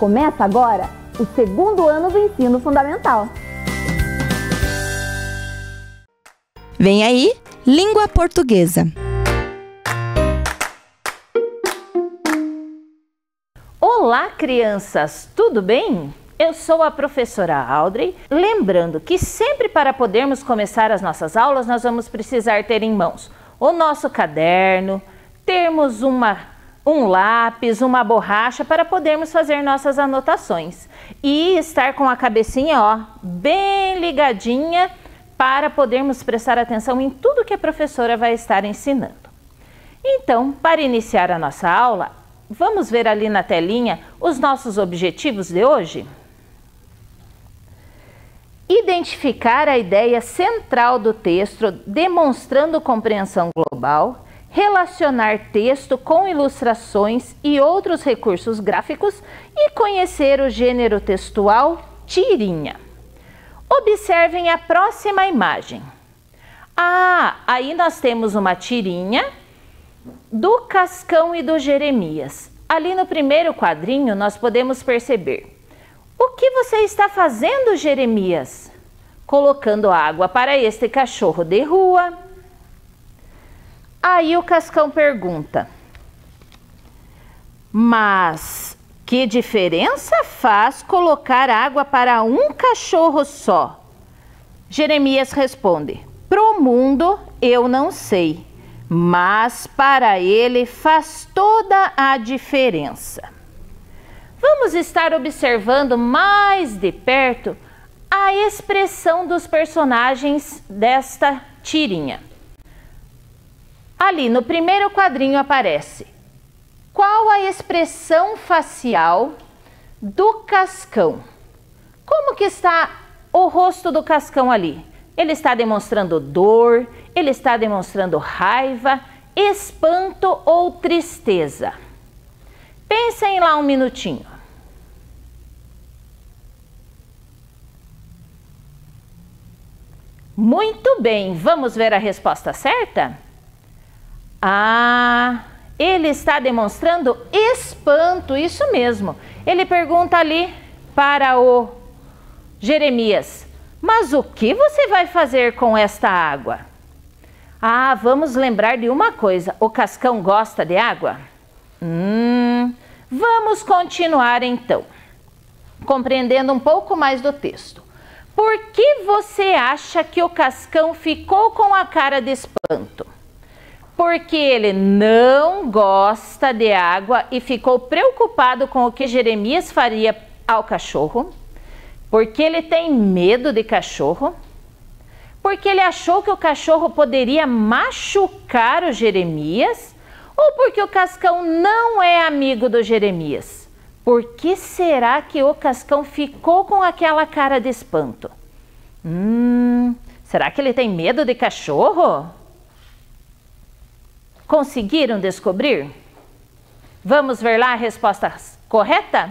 Começa agora o segundo ano do ensino fundamental. Vem aí, língua portuguesa. Olá, crianças, tudo bem? Eu sou a professora Audrey, lembrando que sempre para podermos começar as nossas aulas, nós vamos precisar ter em mãos o nosso caderno, termos um lápis, uma borracha para podermos fazer nossas anotações e estar com a cabecinha, bem ligadinha para podermos prestar atenção em tudo que a professora vai estar ensinando. Então, para iniciar a nossa aula, vamos ver ali na telinha os nossos objetivos de hoje? Identificar a ideia central do texto, demonstrando compreensão global, relacionar texto com ilustrações e outros recursos gráficos e conhecer o gênero textual tirinha. Observem a próxima imagem. Aí nós temos uma tirinha do Cascão e do Jeremias. Ali no primeiro quadrinho nós podemos perceber: o que você está fazendo, Jeremias? Colocando água para este cachorro de rua. Aí o Cascão pergunta: mas que diferença faz colocar água para um cachorro só? Jeremias responde: pro mundo eu não sei, mas para ele faz toda a diferença. Vamos estar observando mais de perto a expressão dos personagens desta tirinha. Ali no primeiro quadrinho aparece: qual a expressão facial do Cascão? Como que está o rosto do Cascão ali? Ele está demonstrando dor, ele está demonstrando raiva, espanto ou tristeza? Pensem lá um minutinho. Muito bem, vamos ver a resposta certa? Ele está demonstrando espanto, isso mesmo. Ele pergunta ali para o Jeremias: mas o que você vai fazer com esta água? Vamos lembrar de uma coisa: o Cascão gosta de água? Vamos continuar então, compreendendo um pouco mais do texto. Por que você acha que o Cascão ficou com a cara de espanto? Porque ele não gosta de água e ficou preocupado com o que Jeremias faria ao cachorro? Porque ele tem medo de cachorro? Porque ele achou que o cachorro poderia machucar o Jeremias? Ou porque o Cascão não é amigo do Jeremias? Por que será que o Cascão ficou com aquela cara de espanto? Será que ele tem medo de cachorro? Conseguiram descobrir? Vamos ver lá a resposta correta?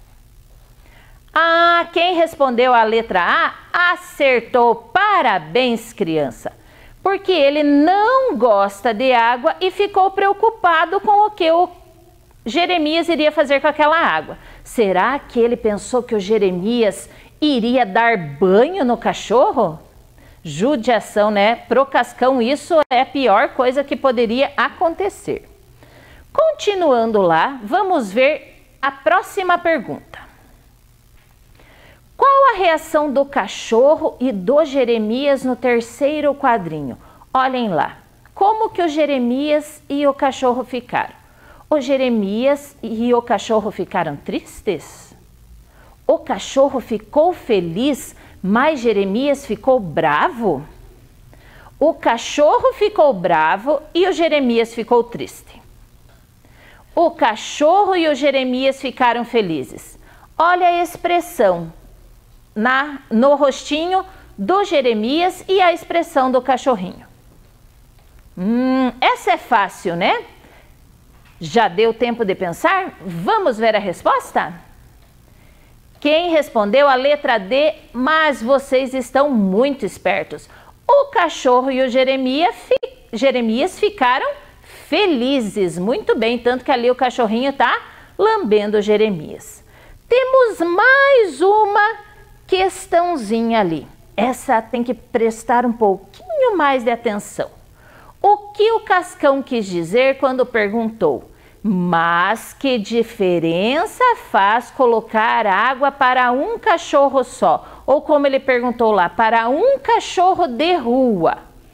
Quem respondeu a letra A acertou. Parabéns, criança! Porque ele não gosta de água e ficou preocupado com o que o Jeremias iria fazer com aquela água. Será que ele pensou que o Jeremias iria dar banho no cachorro? Judiação, né? Pro Cascão isso é a pior coisa que poderia acontecer. Continuando lá, vamos ver a próxima pergunta. Qual a reação do cachorro e do Jeremias no terceiro quadrinho? Olhem lá, como que o Jeremias e o cachorro ficaram? O Jeremias e o cachorro ficaram tristes? O cachorro ficou feliz, mas Jeremias ficou bravo? O cachorro ficou bravo e o Jeremias ficou triste. O cachorro e o Jeremias ficaram felizes. Olha a expressão no rostinho do Jeremias e a expressão do cachorrinho. Essa é fácil, né? Já deu tempo de pensar? Vamos ver a resposta? Quem respondeu a letra D, mas vocês estão muito espertos. O cachorro e o Jeremias ficaram felizes, muito bem, tanto que ali o cachorrinho está lambendo o Jeremias. temos mais uma questãozinha ali. Essa tem que prestar um pouquinho mais de atenção. O que o Cascão quis dizer quando perguntou: mas que diferença faz colocar água para um cachorro só? Ou como ele perguntou lá, para um cachorro de rua.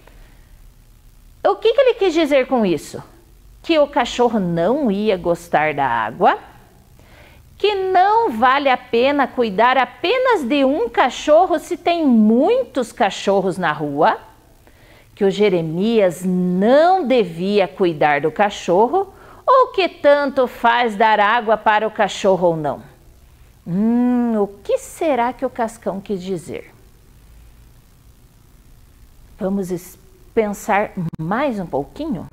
O que ele quis dizer com isso? Que o cachorro não ia gostar da água, que não vale a pena cuidar apenas de um cachorro se tem muitos cachorros na rua, que o Jeremias não devia cuidar do cachorro, ou que tanto faz dar água para o cachorro ou não? O que será que o Cascão quis dizer? Vamos pensar mais um pouquinho?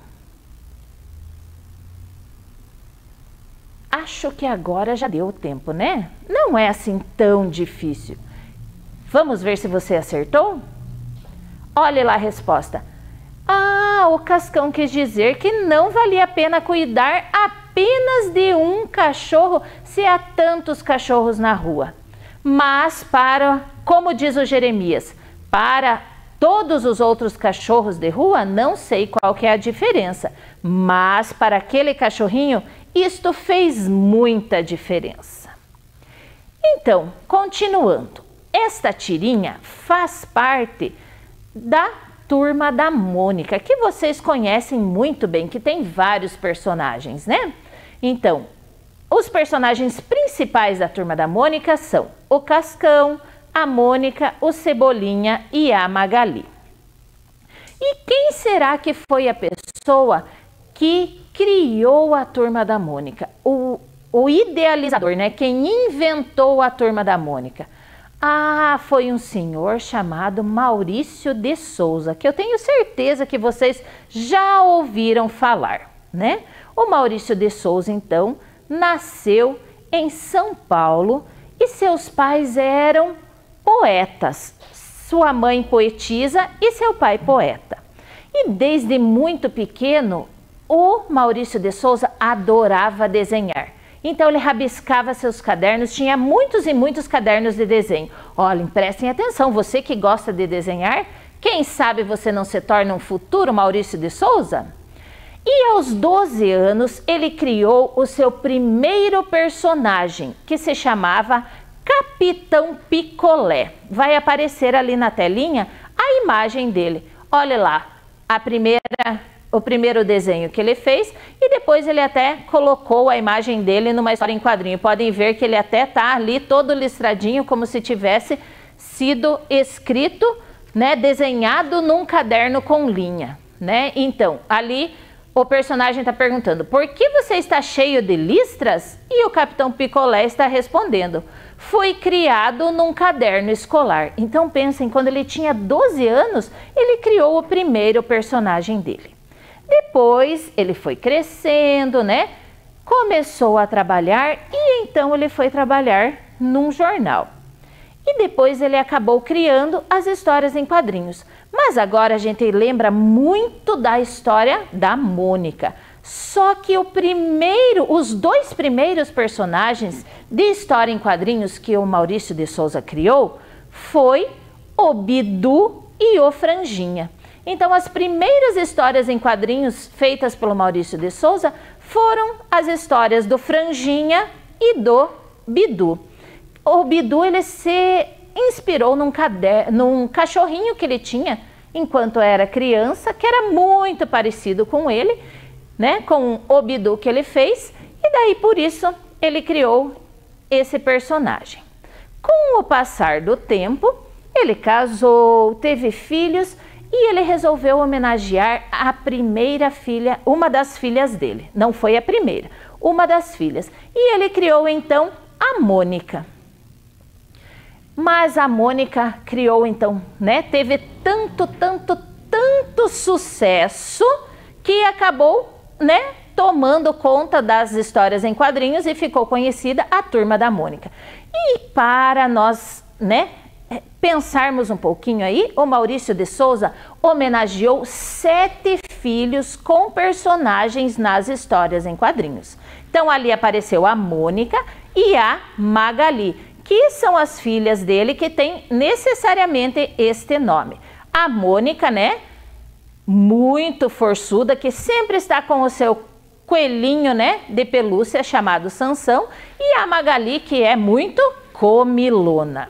Acho que agora já deu tempo, né? Não é assim tão difícil. Vamos ver se você acertou? Olhe lá a resposta. O Cascão quis dizer que não valia a pena cuidar apenas de um cachorro se há tantos cachorros na rua. Mas como diz o Jeremias, para todos os outros cachorros de rua, não sei qual que é a diferença. Mas para aquele cachorrinho, isto fez muita diferença. Então, continuando, esta tirinha faz parte da Turma da Mônica, que vocês conhecem muito bem, que tem vários personagens, né? Então, os personagens principais da Turma da Mônica são o Cascão, a Mônica, o Cebolinha e a Magali. E quem será que foi a pessoa que criou a Turma da Mônica? O idealizador, né? Quem inventou a Turma da Mônica? Foi um senhor chamado Maurício de Souza, que eu tenho certeza que vocês já ouviram falar, né? O Maurício de Souza, então, nasceu em São Paulo e seus pais eram poetas. Sua mãe poetisa e seu pai poeta. E desde muito pequeno, o Maurício de Souza adorava desenhar. Então ele rabiscava seus cadernos, tinha muitos e muitos cadernos de desenho. Olhem, prestem atenção, você que gosta de desenhar, quem sabe você não se torna um futuro Maurício de Souza? E aos 12 anos ele criou o seu primeiro personagem, que se chamava Capitão Picolé. Vai aparecer ali na telinha a imagem dele. Olha lá, o primeiro desenho que ele fez e depois ele até colocou a imagem dele numa história em quadrinho. Podem ver que ele até tá ali todo listradinho como se tivesse sido escrito, né, desenhado num caderno com linha, né? Então, ali o personagem está perguntando: por que você está cheio de listras? E o Capitão Picolé está respondendo: foi criado num caderno escolar. Então pensem, quando ele tinha 12 anos, ele criou o primeiro personagem dele. Depois ele foi crescendo, né? Começou a trabalhar e então ele foi trabalhar num jornal. E depois ele acabou criando as histórias em quadrinhos. Mas agora a gente lembra muito da história da Mônica. Só que os dois primeiros personagens de história em quadrinhos que o Maurício de Souza criou foi o Bidu e o Franjinha. Então, as primeiras histórias em quadrinhos feitas pelo Maurício de Souza foram as histórias do Franjinha e do Bidu. O Bidu, ele se inspirou num cachorrinho que ele tinha enquanto era criança, que era muito parecido com ele, né, com o Bidu que ele fez, e daí por isso ele criou esse personagem. Com o passar do tempo, ele casou, teve filhos, e ele resolveu homenagear a primeira filha, uma das filhas dele. Não foi a primeira, uma das filhas. E ele criou então a Mônica. Mas a Mônica criou então, né? Teve tanto sucesso que acabou, né, tomando conta das histórias em quadrinhos e ficou conhecida a Turma da Mônica. E para nós, né, pensarmos um pouquinho aí, o Maurício de Souza homenageou 7 filhos com personagens nas histórias em quadrinhos. Então ali apareceu a Mônica e a Magali, que são as filhas dele que têm necessariamente este nome. A Mônica, né, muito forçuda, que sempre está com o seu coelhinho, né, de pelúcia chamado Sansão, e a Magali, que é muito comilona.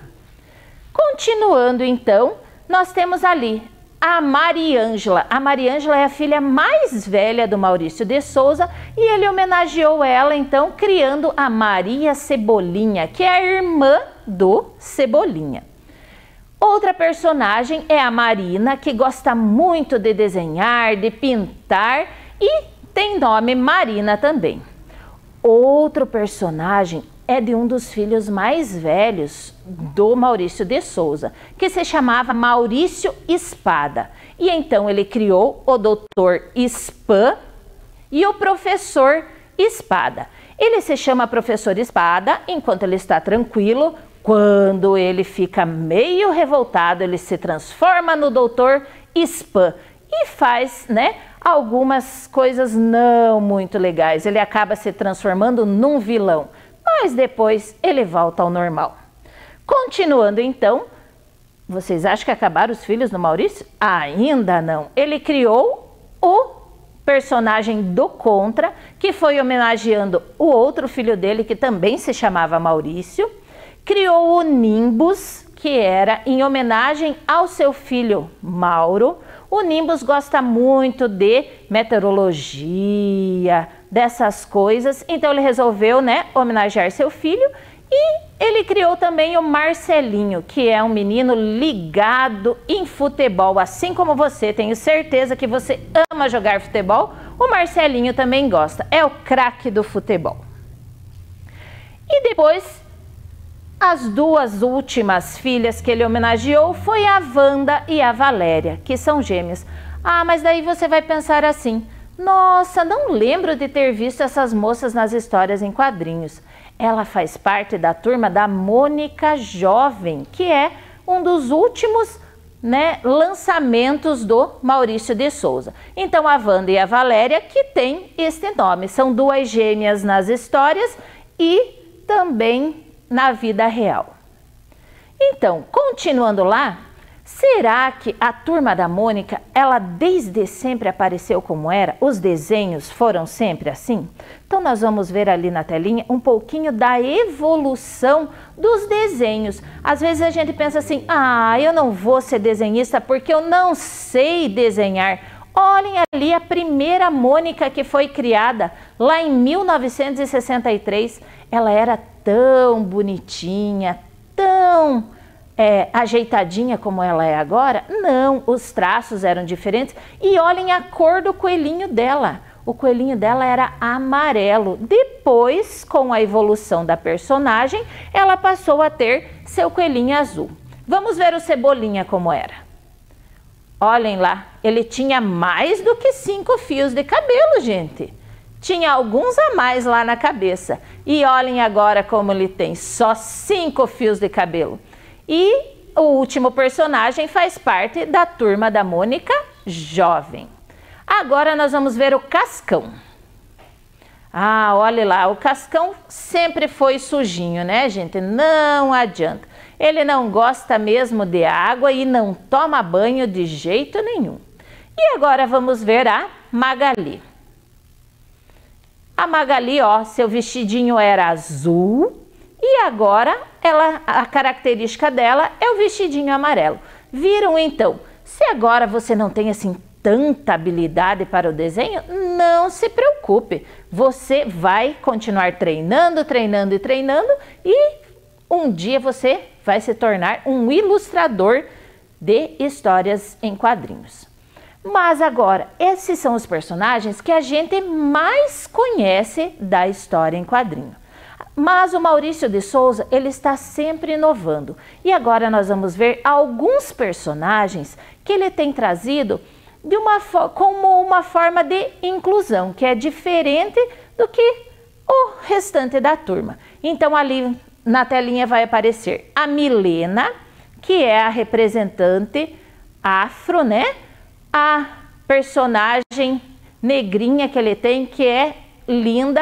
Continuando então, nós temos ali a Mariângela. A Mariângela é a filha mais velha do Maurício de Souza e ele homenageou ela então criando a Maria Cebolinha, que é a irmã do Cebolinha. Outra personagem é a Marina, que gosta muito de desenhar, de pintar e tem nome Marina também. Outro personagem é de um dos filhos mais velhos do Maurício de Souza, que se chamava Maurício Espada. E então ele criou o Doutor Spã e o Professor Espada. Ele se chama Professor Espada enquanto ele está tranquilo. Quando ele fica meio revoltado, ele se transforma no Doutor Spã e faz, né, algumas coisas não muito legais. Ele acaba se transformando num vilão, mas depois ele volta ao normal. Continuando então, vocês acham que acabaram os filhos do Maurício? Ainda não. Ele criou o personagem do Contra, que foi homenageando o outro filho dele, que também se chamava Maurício. Criou o Nimbus, que era em homenagem ao seu filho Mauro. O Nimbus gosta muito de meteorologia, dessas coisas, então ele resolveu, né, homenagear seu filho. E ele criou também o Marcelinho, que é um menino ligado em futebol, assim como você. Tenho certeza que você ama jogar futebol. O Marcelinho também gosta, é o craque do futebol. E depois, as duas últimas filhas que ele homenageou foi a Wanda e a Valéria, que são gêmeas. Ah, mas daí você vai pensar assim: nossa, não lembro de ter visto essas moças nas histórias em quadrinhos. Ela faz parte da turma da Mônica Jovem, que é um dos últimos, né, lançamentos do Maurício de Souza. Então a Wanda e a Valéria, que tem este nome, são duas gêmeas nas histórias e também na vida real. Então, continuando lá, será que a turma da Mônica, ela desde sempre apareceu como era? Os desenhos foram sempre assim? Então nós vamos ver ali na telinha um pouquinho da evolução dos desenhos. Às vezes a gente pensa assim: ah, eu não vou ser desenhista porque eu não sei desenhar. Olhem ali a primeira Mônica que foi criada lá em 1963. Ela era tão bonitinha, tão ajeitadinha como ela é agora? Não, os traços eram diferentes. E olhem a cor do coelhinho dela. O coelhinho dela era amarelo. Depois, com a evolução da personagem, ela passou a ter seu coelhinho azul. Vamos ver o Cebolinha como era. Olhem lá, ele tinha mais do que 5 fios de cabelo, gente. Tinha alguns a mais lá na cabeça. E olhem agora como ele tem só 5 fios de cabelo. E o último personagem faz parte da turma da Mônica Jovem. Agora nós vamos ver o Cascão. Ah, olha lá, o Cascão sempre foi sujinho, né, gente? Não adianta. Ele não gosta mesmo de água e não toma banho de jeito nenhum. E agora vamos ver a Magali. A Magali, ó, seu vestidinho era azul e agora a característica dela é o vestidinho amarelo. Viram então? Se agora você não tem assim tanta habilidade para o desenho, não se preocupe. Você vai continuar treinando, treinando e treinando e um dia você vai se tornar um ilustrador de histórias em quadrinhos. Mas agora, esses são os personagens que a gente mais conhece da história em quadrinho. Mas o Maurício de Souza, ele está sempre inovando. E agora nós vamos ver alguns personagens que ele tem trazido como uma forma de inclusão, que é diferente do que o restante da turma. Então ali na telinha vai aparecer a Milena, que é a representante afro, né? A personagem negrinha que ele tem, que é linda.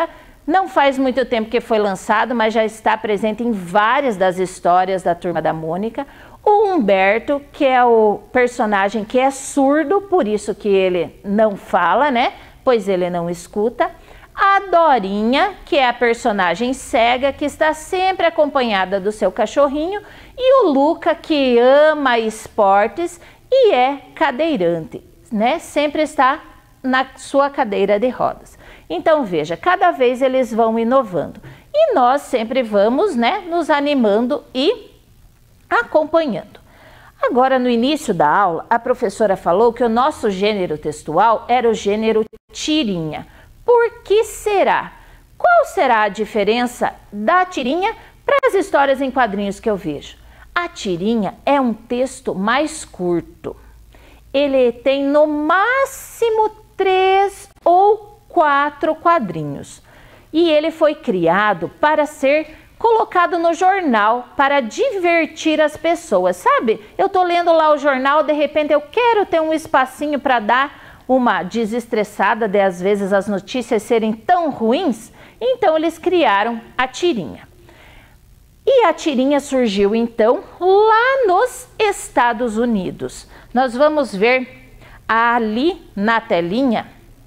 Não faz muito tempo que foi lançado, mas já está presente em várias das histórias da Turma da Mônica. O Humberto, que é o personagem que é surdo, por isso que ele não fala, né? Pois ele não escuta. A Dorinha, que é a personagem cega, que está sempre acompanhada do seu cachorrinho. E o Luca, que ama esportes e é cadeirante, né? Sempre está na sua cadeira de rodas. Então veja, cada vez eles vão inovando. E nós sempre vamos, né, nos animando e acompanhando. Agora, no início da aula, a professora falou que o nosso gênero textual era o gênero tirinha. Por que será? Qual será a diferença da tirinha para as histórias em quadrinhos que eu vejo? A tirinha é um texto mais curto. Ele tem no máximo 3 ou 4 quadrinhos. E ele foi criado para ser colocado no jornal para divertir as pessoas, sabe? Eu tô lendo lá o jornal, de repente eu quero ter um espacinho para dar uma desestressada de às vezes as notícias serem tão ruins, então eles criaram a tirinha. E a tirinha surgiu então lá nos Estados Unidos. Nós vamos ver ali na telinha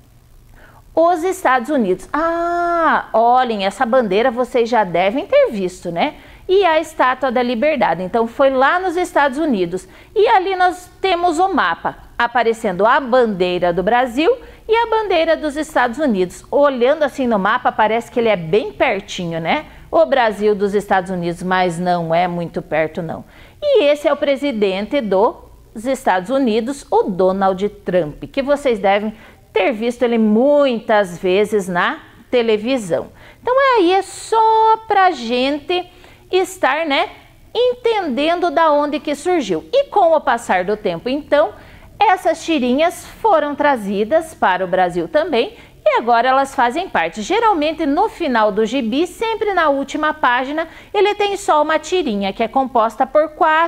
os Estados Unidos. Ah, olhem, essa bandeira vocês já devem ter visto, né? E a Estátua da Liberdade. Então foi lá nos Estados Unidos. E ali nós temos o mapa, aparecendo a bandeira do Brasil e a bandeira dos Estados Unidos. Olhando assim no mapa, parece que ele é bem pertinho, né? O Brasil dos Estados Unidos, mas não é muito perto, não. E esse é o presidente dos Estados Unidos, o Donald Trump, que vocês devem ter visto ele muitas vezes na televisão. Então aí é só pra gente estar, né, entendendo da onde que surgiu. E com o passar do tempo, então, essas tirinhas foram trazidas para o Brasil também e agora elas fazem parte. Geralmente no final do gibi, sempre na última página, ele tem só uma tirinha que é composta por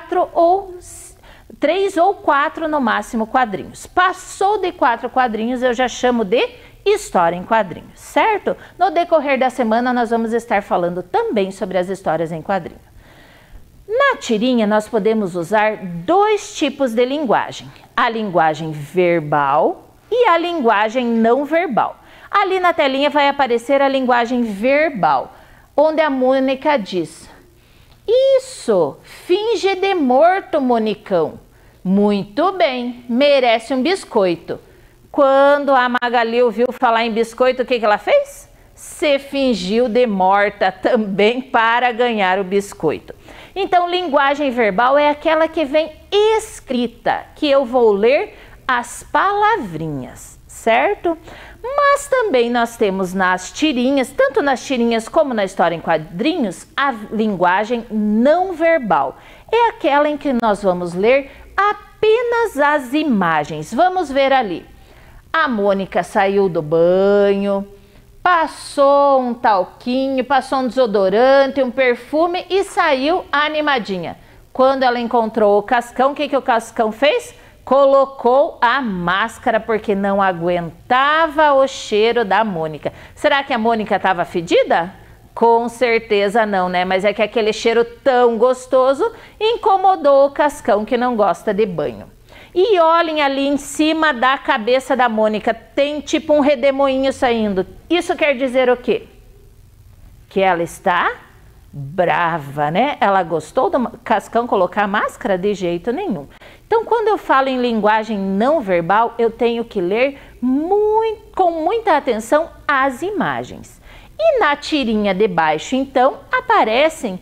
3 ou 4 no máximo quadrinhos. Passou de 4 quadrinhos, eu já chamo de história em quadrinhos, certo? No decorrer da semana nós vamos estar falando também sobre as histórias em quadrinhos. Na tirinha nós podemos usar 2 tipos de linguagem, a linguagem verbal e a linguagem não verbal. Ali na telinha vai aparecer a linguagem verbal, onde a Mônica diz: "Isso, finge de morto, Monicão. Muito bem, merece um biscoito." Quando a Magali ouviu falar em biscoito, o que ela fez? Se fingiu de morta também para ganhar o biscoito. Então, linguagem verbal é aquela que vem escrita, que eu vou ler as palavrinhas, certo? Mas também nós temos nas tirinhas, tanto nas tirinhas como na história em quadrinhos, a linguagem não verbal. É aquela em que nós vamos ler apenas as imagens. Vamos ver ali. A Mônica saiu do banho, passou um talquinho, passou um desodorante, um perfume e saiu animadinha. Quando ela encontrou o Cascão, o que o Cascão fez? Colocou a máscara porque não aguentava o cheiro da Mônica. Será que a Mônica estava fedida? Com certeza não, né? Mas é que aquele cheiro tão gostoso incomodou o Cascão, que não gosta de banho. E olhem ali em cima da cabeça da Mônica, tem tipo um redemoinho saindo. Isso quer dizer o quê? Que ela está brava, né? Ela gostou do Cascão colocar a máscara? De jeito nenhum. Então, quando eu falo em linguagem não verbal, eu tenho que ler com muita atenção as imagens. E na tirinha de baixo, então, aparecem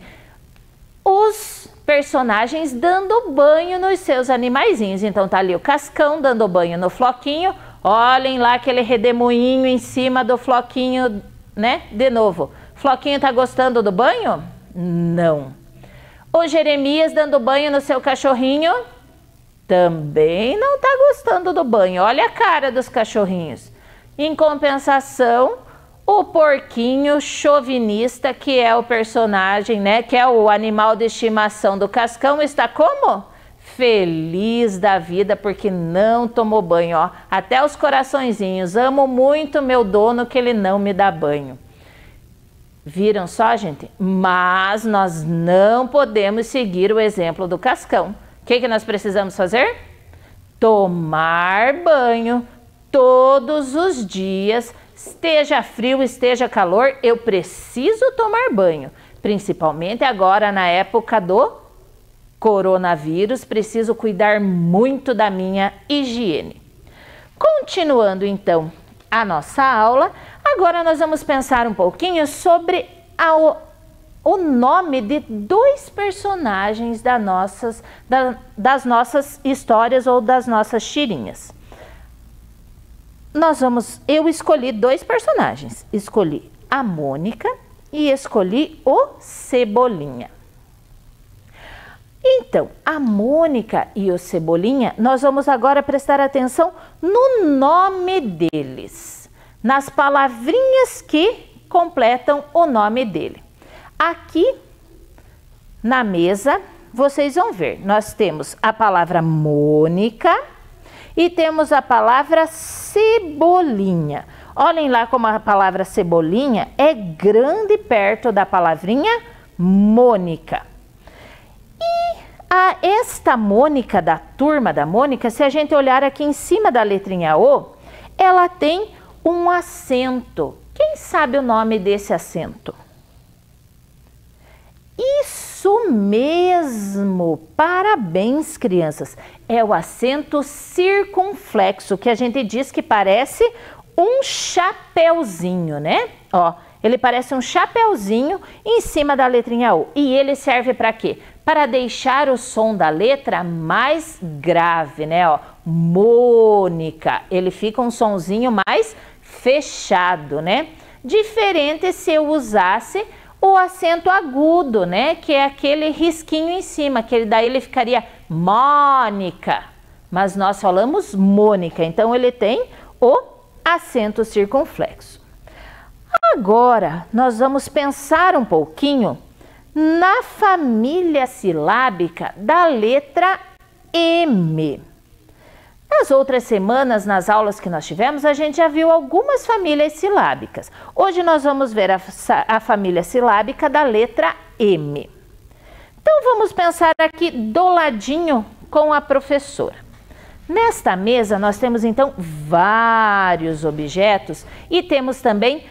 os personagens dando banho nos seus animaizinhos. Então tá ali o Cascão dando banho no Floquinho. Olhem lá aquele redemoinho em cima do Floquinho, né? De novo, Floquinho tá gostando do banho? Não. O Jeremias dando banho no seu cachorrinho? Também não tá gostando do banho. Olha a cara dos cachorrinhos. Em compensação, o porquinho chauvinista, que é o personagem, né, que é o animal de estimação do Cascão, está como? Feliz da vida porque não tomou banho, ó. Até os coraçõezinhos. Amo muito meu dono que ele não me dá banho. Viram só, gente? Mas nós não podemos seguir o exemplo do Cascão. O que nós precisamos fazer? Tomar banho todos os dias, esteja frio, esteja calor, eu preciso tomar banho. Principalmente agora na época do coronavírus, preciso cuidar muito da minha higiene. Continuando então a nossa aula, agora nós vamos pensar um pouquinho sobre o nome de dois personagens das nossas histórias ou das nossas tirinhas. Eu escolhi dois personagens, escolhi a Mônica e escolhi o Cebolinha. Então, a Mônica e o Cebolinha, nós vamos agora prestar atenção no nome deles, nas palavrinhas que completam o nome dele. Aqui na mesa, vocês vão ver, nós temos a palavra Mônica e temos a palavra Cebolinha. Olhem lá como a palavra Cebolinha é grande perto da palavrinha Mônica. Esta Mônica, da turma da Mônica, se a gente olhar aqui em cima da letrinha O, ela tem um acento. Quem sabe o nome desse acento? Isso mesmo! Parabéns, crianças! É o acento circunflexo, que a gente diz que parece um chapeuzinho, né? Ó, ele parece um chapeuzinho em cima da letrinha O. E ele serve para quê? Para deixar o som da letra mais grave, né? Ó, Mônica, ele fica um sonzinho mais fechado, né? Diferente se eu usasse o acento agudo, né? Que é aquele risquinho em cima, que daí ele ficaria Mônica. Mas nós falamos Mônica, então ele tem o acento circunflexo. Agora, nós vamos pensar um pouquinho na família silábica da letra M. Nas outras semanas, nas aulas que nós tivemos, a gente já viu algumas famílias silábicas. Hoje nós vamos ver a família silábica da letra M. Então vamos pensar aqui do ladinho com a professora. Nesta mesa nós temos então vários objetos e temos também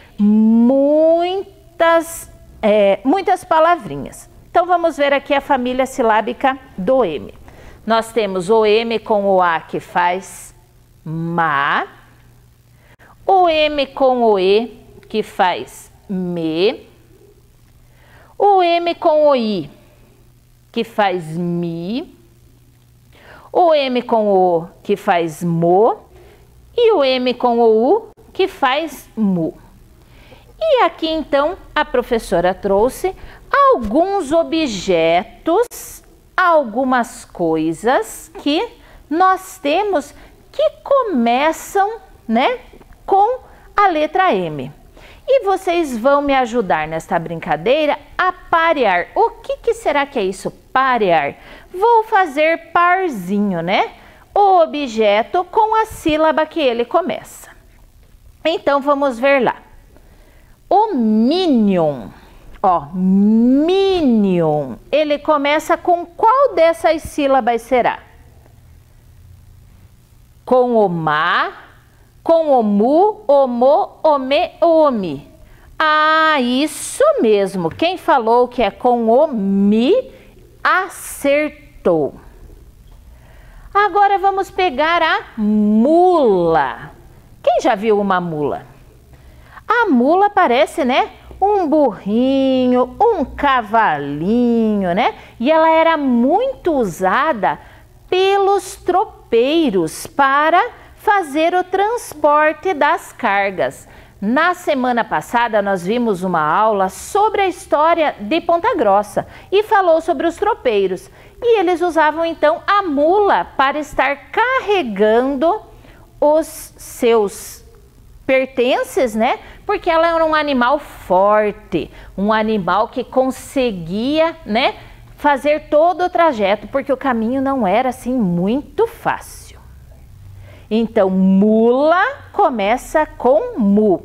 muitas palavrinhas. Então vamos ver aqui a família silábica do M. Nós temos o M com o A que faz ma, o M com o E que faz me, o M com o I que faz mi, o M com o O que faz mo e o M com o U que faz mu. E aqui então a professora trouxe alguns objetos, algumas coisas que nós temos que começam, né, com a letra M. E vocês vão me ajudar nesta brincadeira a parear. O que será que é isso, parear? Vou fazer parzinho, né? O objeto com a sílaba que ele começa. Então vamos ver lá. O Minion, ó, Minion, ele começa com qual dessas sílabas será? Com o ma, com o mu, o mo, o me ou o mi? Ah, isso mesmo, quem falou que é com o mi, acertou. Agora vamos pegar a mula. Quem já viu uma mula? A mula parece, né, um burrinho, um cavalinho, né? E ela era muito usada pelos tropeiros para fazer o transporte das cargas. Na semana passada nós vimos uma aula sobre a história de Ponta Grossa e falou sobre os tropeiros. E eles usavam então a mula para estar carregando os seus pertences, né? Porque ela era um animal forte, um animal que conseguia, né, fazer todo o trajeto, porque o caminho não era assim muito fácil. Então, mula começa com mu.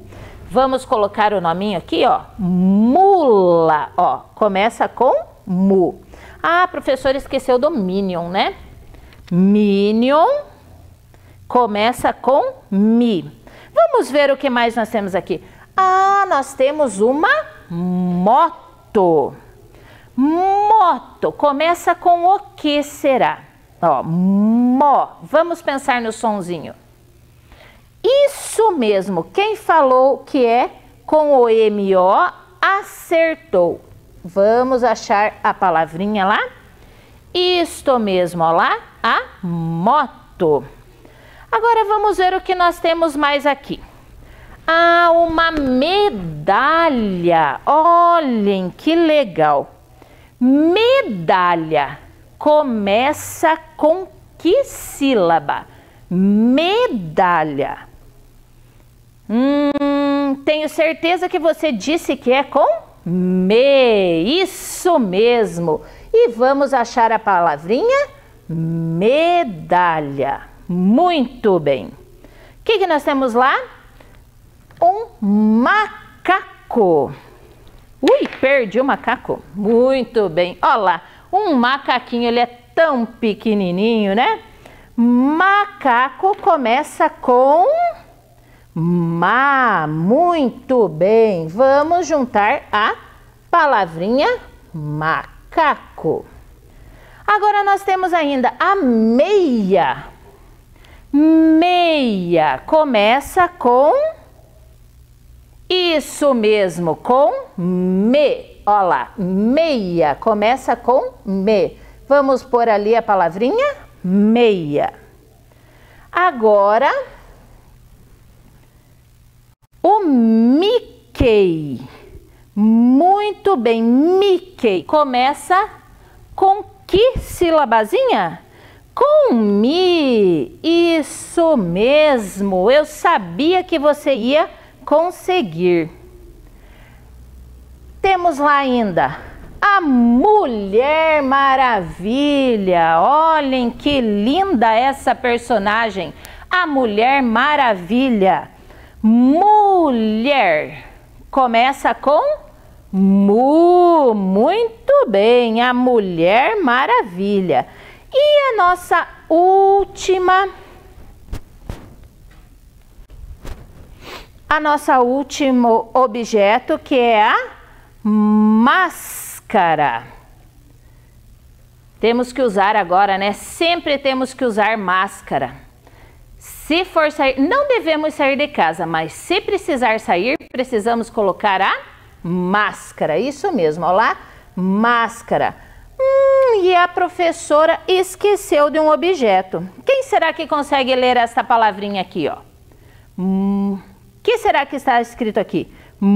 Vamos colocar o nominho aqui, ó. Mula, ó. Começa com mu. Ah, professor, esqueceu do Minion, né? Minion começa com mi. Vamos ver o que mais nós temos aqui. Ah, nós temos uma moto. Moto começa com o que será? Ó, mó. Vamos pensar no sonzinho. Isso mesmo. Quem falou que é com o M-O acertou. Vamos achar a palavrinha lá. Isto mesmo, ó lá, a moto. Agora vamos ver o que nós temos mais aqui. Ah, uma medalha. Olhem que legal. Medalha começa com que sílaba? Medalha. Tenho certeza que você disse que é com me. Isso mesmo. E vamos achar a palavrinha medalha. Muito bem. O que nós temos lá? Um macaco. Ui, perdi o macaco. Muito bem. Olha lá, um macaquinho, ele é tão pequenininho, né? Macaco começa com ma. Muito bem. Vamos juntar a palavrinha macaco. Agora nós temos ainda a meia. Meia começa com isso mesmo, com me. Olha lá, meia começa com me. Vamos pôr ali a palavrinha meia. Agora, o Mickey. Muito bem, Mickey começa com que silabazinha? Com mi. Isso mesmo, eu sabia que você ia conseguir. Temos lá ainda a Mulher Maravilha. Olhem que linda essa personagem, a Mulher Maravilha. Mulher começa com mu. Muito bem, a Mulher Maravilha. E a nossa último objeto, que é a máscara. Temos que usar agora, né? Sempre temos que usar máscara. Se for sair, não devemos sair de casa, mas se precisar sair, precisamos colocar a máscara. Isso mesmo, olha lá, máscara. E a professora esqueceu de um objeto. Quem será que consegue ler essa palavrinha aqui, ó? Que será que está escrito aqui?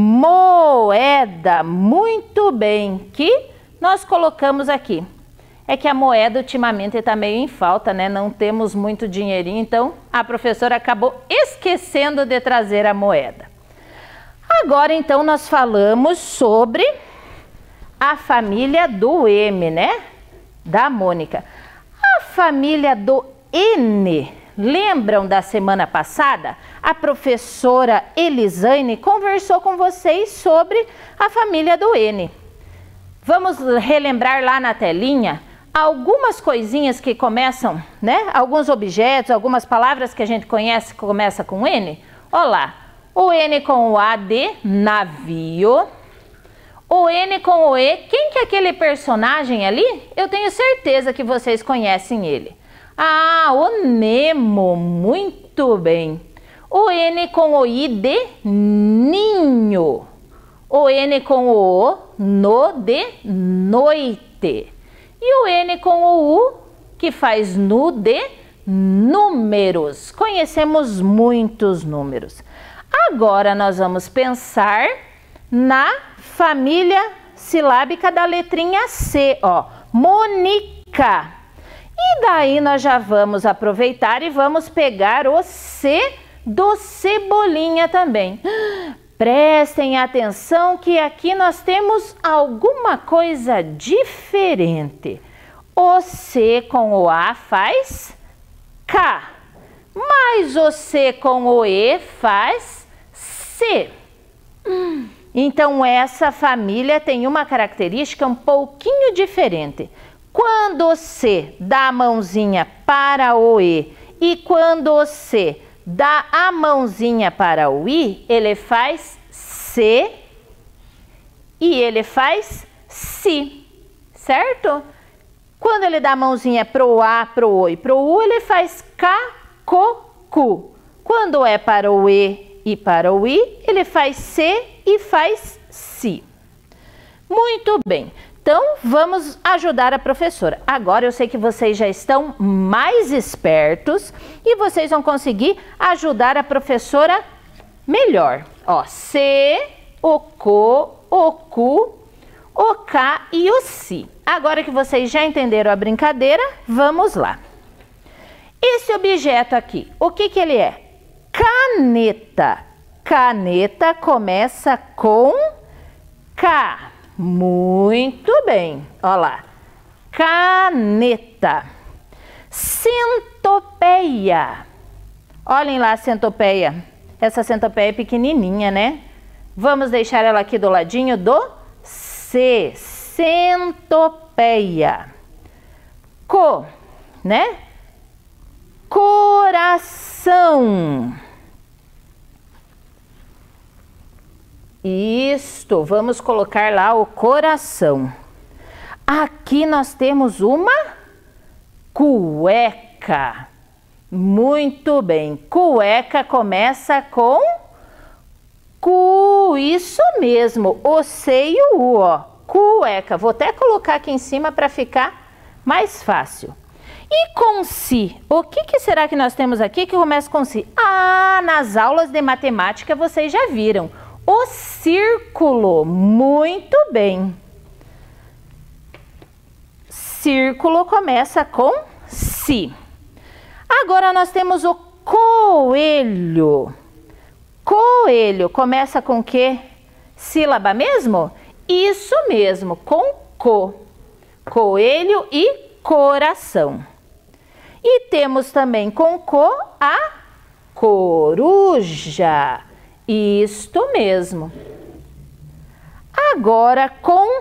Moeda. Muito bem. Que nós colocamos aqui. É que a moeda ultimamente está meio em falta, né? Não temos muito dinheirinho, então a professora acabou esquecendo de trazer a moeda. Agora, então, nós falamos sobre a família do M, né? Da Mônica. A família do N. Lembram da semana passada? A professora Elisane conversou com vocês sobre a família do N. Vamos relembrar lá na telinha algumas coisinhas que começam, né? Alguns objetos, algumas palavras que a gente conhece que começa com N. Olha lá, o N com o A de navio. O N com o E, quem que é aquele personagem ali? Eu tenho certeza que vocês conhecem ele. Ah, o Nemo, muito bem. O N com o I de ninho. O N com o O, no de noite. E o N com o U, que faz nu de números. Conhecemos muitos números. Agora nós vamos pensar na família silábica da letrinha C, ó, Mônica. E daí nós já vamos aproveitar e vamos pegar o C do Cebolinha também. Prestem atenção que aqui nós temos alguma coisa diferente. O C com o A faz K, mas o C com o E faz C. Então, essa família tem uma característica um pouquinho diferente. Quando você dá a mãozinha para o E e quando você dá a mãozinha para o I, ele faz C e ele faz Si, certo? Quando ele dá a mãozinha para o A, para o O e para o U, ele faz K, CO, Cu. Quando é para o E e para o I, ele faz C e faz Si. Muito bem. Então, vamos ajudar a professora. Agora eu sei que vocês já estão mais espertos e vocês vão conseguir ajudar a professora melhor. Ó, C, o CO, o CU, o K e o Si. Agora que vocês já entenderam a brincadeira, vamos lá. Esse objeto aqui, o que que ele é? Caneta. Caneta começa com K. Muito bem, olha lá, caneta. Centopeia, olhem lá a centopeia, essa centopeia é pequenininha, né? Vamos deixar ela aqui do ladinho do C, centopeia. Co, né? Coração. Isto, vamos colocar lá o coração. Aqui nós temos uma cueca. Muito bem, cueca começa com cu, isso mesmo, o C e o U, ó, cueca. Vou até colocar aqui em cima para ficar mais fácil. E com Si, o que será que nós temos aqui que começa com Si? Ah, nas aulas de matemática vocês já viram. O círculo, muito bem. Círculo começa com Si. Agora nós temos o coelho. Coelho começa com que sílaba mesmo? Isso mesmo, com co. Coelho e coração. E temos também com co a coruja. Isto mesmo. Agora com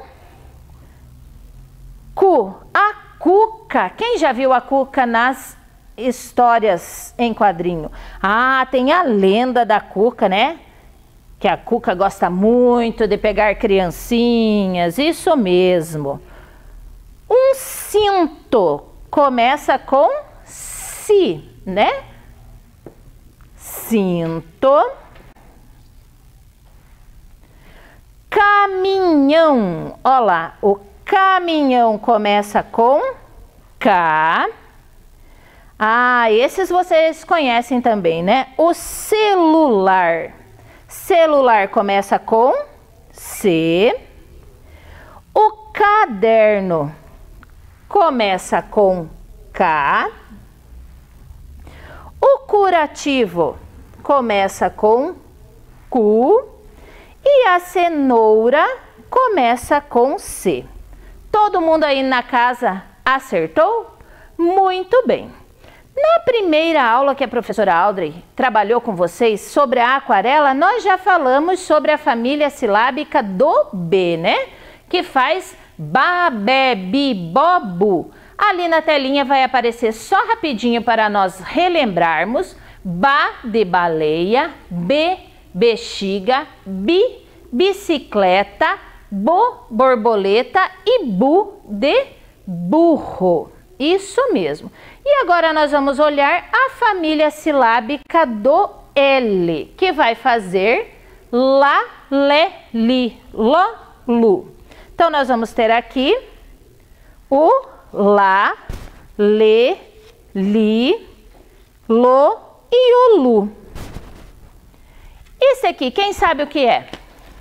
cu, a cuca. Quem já viu a cuca nas histórias em quadrinho? Ah, tem a lenda da cuca, né? Que a cuca gosta muito de pegar criancinhas. Isso mesmo. Um cinto começa com Si, né? Cinto. Caminhão, olha lá, o caminhão começa com K. Ah, esses vocês conhecem também, né? O celular. Celular começa com C. O caderno começa com K. O curativo começa com Q. E a cenoura começa com C. Todo mundo aí na casa acertou? Muito bem. Na primeira aula que a professora Audrey trabalhou com vocês sobre a aquarela, nós já falamos sobre a família silábica do B, né? Que faz ba, be, bi, bo, bu. Ali na telinha vai aparecer só rapidinho para nós relembrarmos. Ba de baleia, B bexiga, bi, bicicleta, bo, borboleta e bu de burro. Isso mesmo. E agora nós vamos olhar a família silábica do L, que vai fazer lá, lé, li, lo, lu. Então nós vamos ter aqui o lá, lê, li, lo e o lu. Esse aqui, quem sabe o que é?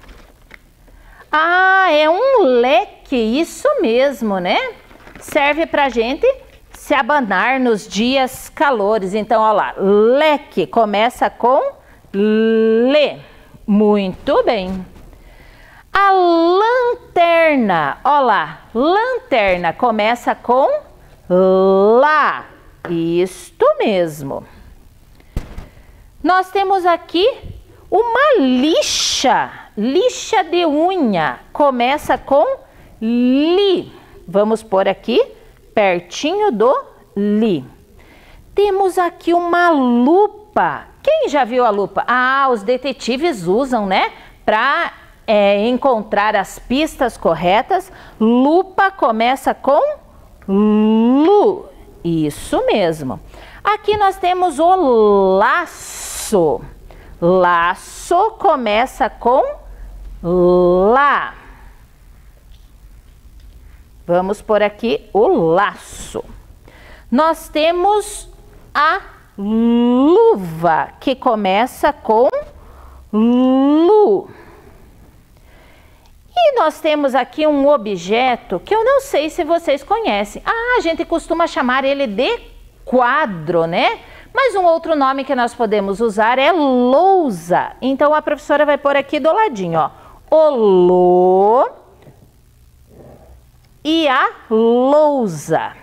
Ah, é um leque, isso mesmo, né? Serve pra gente se abanar nos dias calores. Então, olha lá, leque começa com lê. Muito bem. A lanterna, olha lá, lanterna começa com lá. Isto mesmo. Nós temos aqui uma lixa. lixa de unha, começa com li. Vamos pôr aqui pertinho do li. Temos aqui uma lupa. Quem já viu a lupa? Ah, os detetives usam, né? Para encontrar as pistas corretas. Lupa começa com lu. Isso mesmo. Aqui nós temos o laço. Laço começa com lá. Vamos por aqui o laço. Nós temos a luva, que começa com lu. E nós temos aqui um objeto que eu não sei se vocês conhecem. Ah, a gente costuma chamar ele de quadro, né? Mas um outro nome que nós podemos usar é lousa. Então a professora vai pôr aqui do ladinho, ó. O lô e a lousa.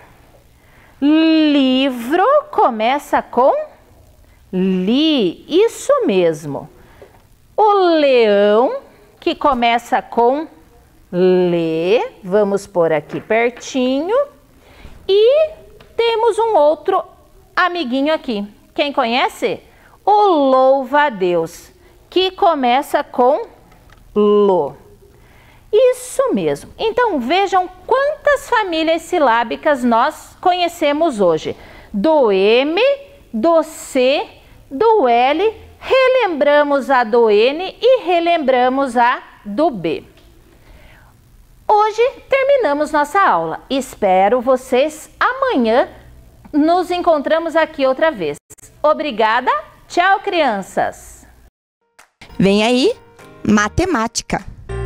Livro começa com li, isso mesmo. O leão, que começa com lê, vamos pôr aqui pertinho. E temos um outro amiguinho aqui. Quem conhece? O louva-a-Deus, que começa com lo. Isso mesmo. Então vejam quantas famílias silábicas nós conhecemos hoje. Do M, do C, do L, relembramos a do N e relembramos a do B. Hoje terminamos nossa aula. Espero vocês amanhã. Nos encontramos aqui outra vez. Obrigada. Tchau, crianças. Vem aí, matemática.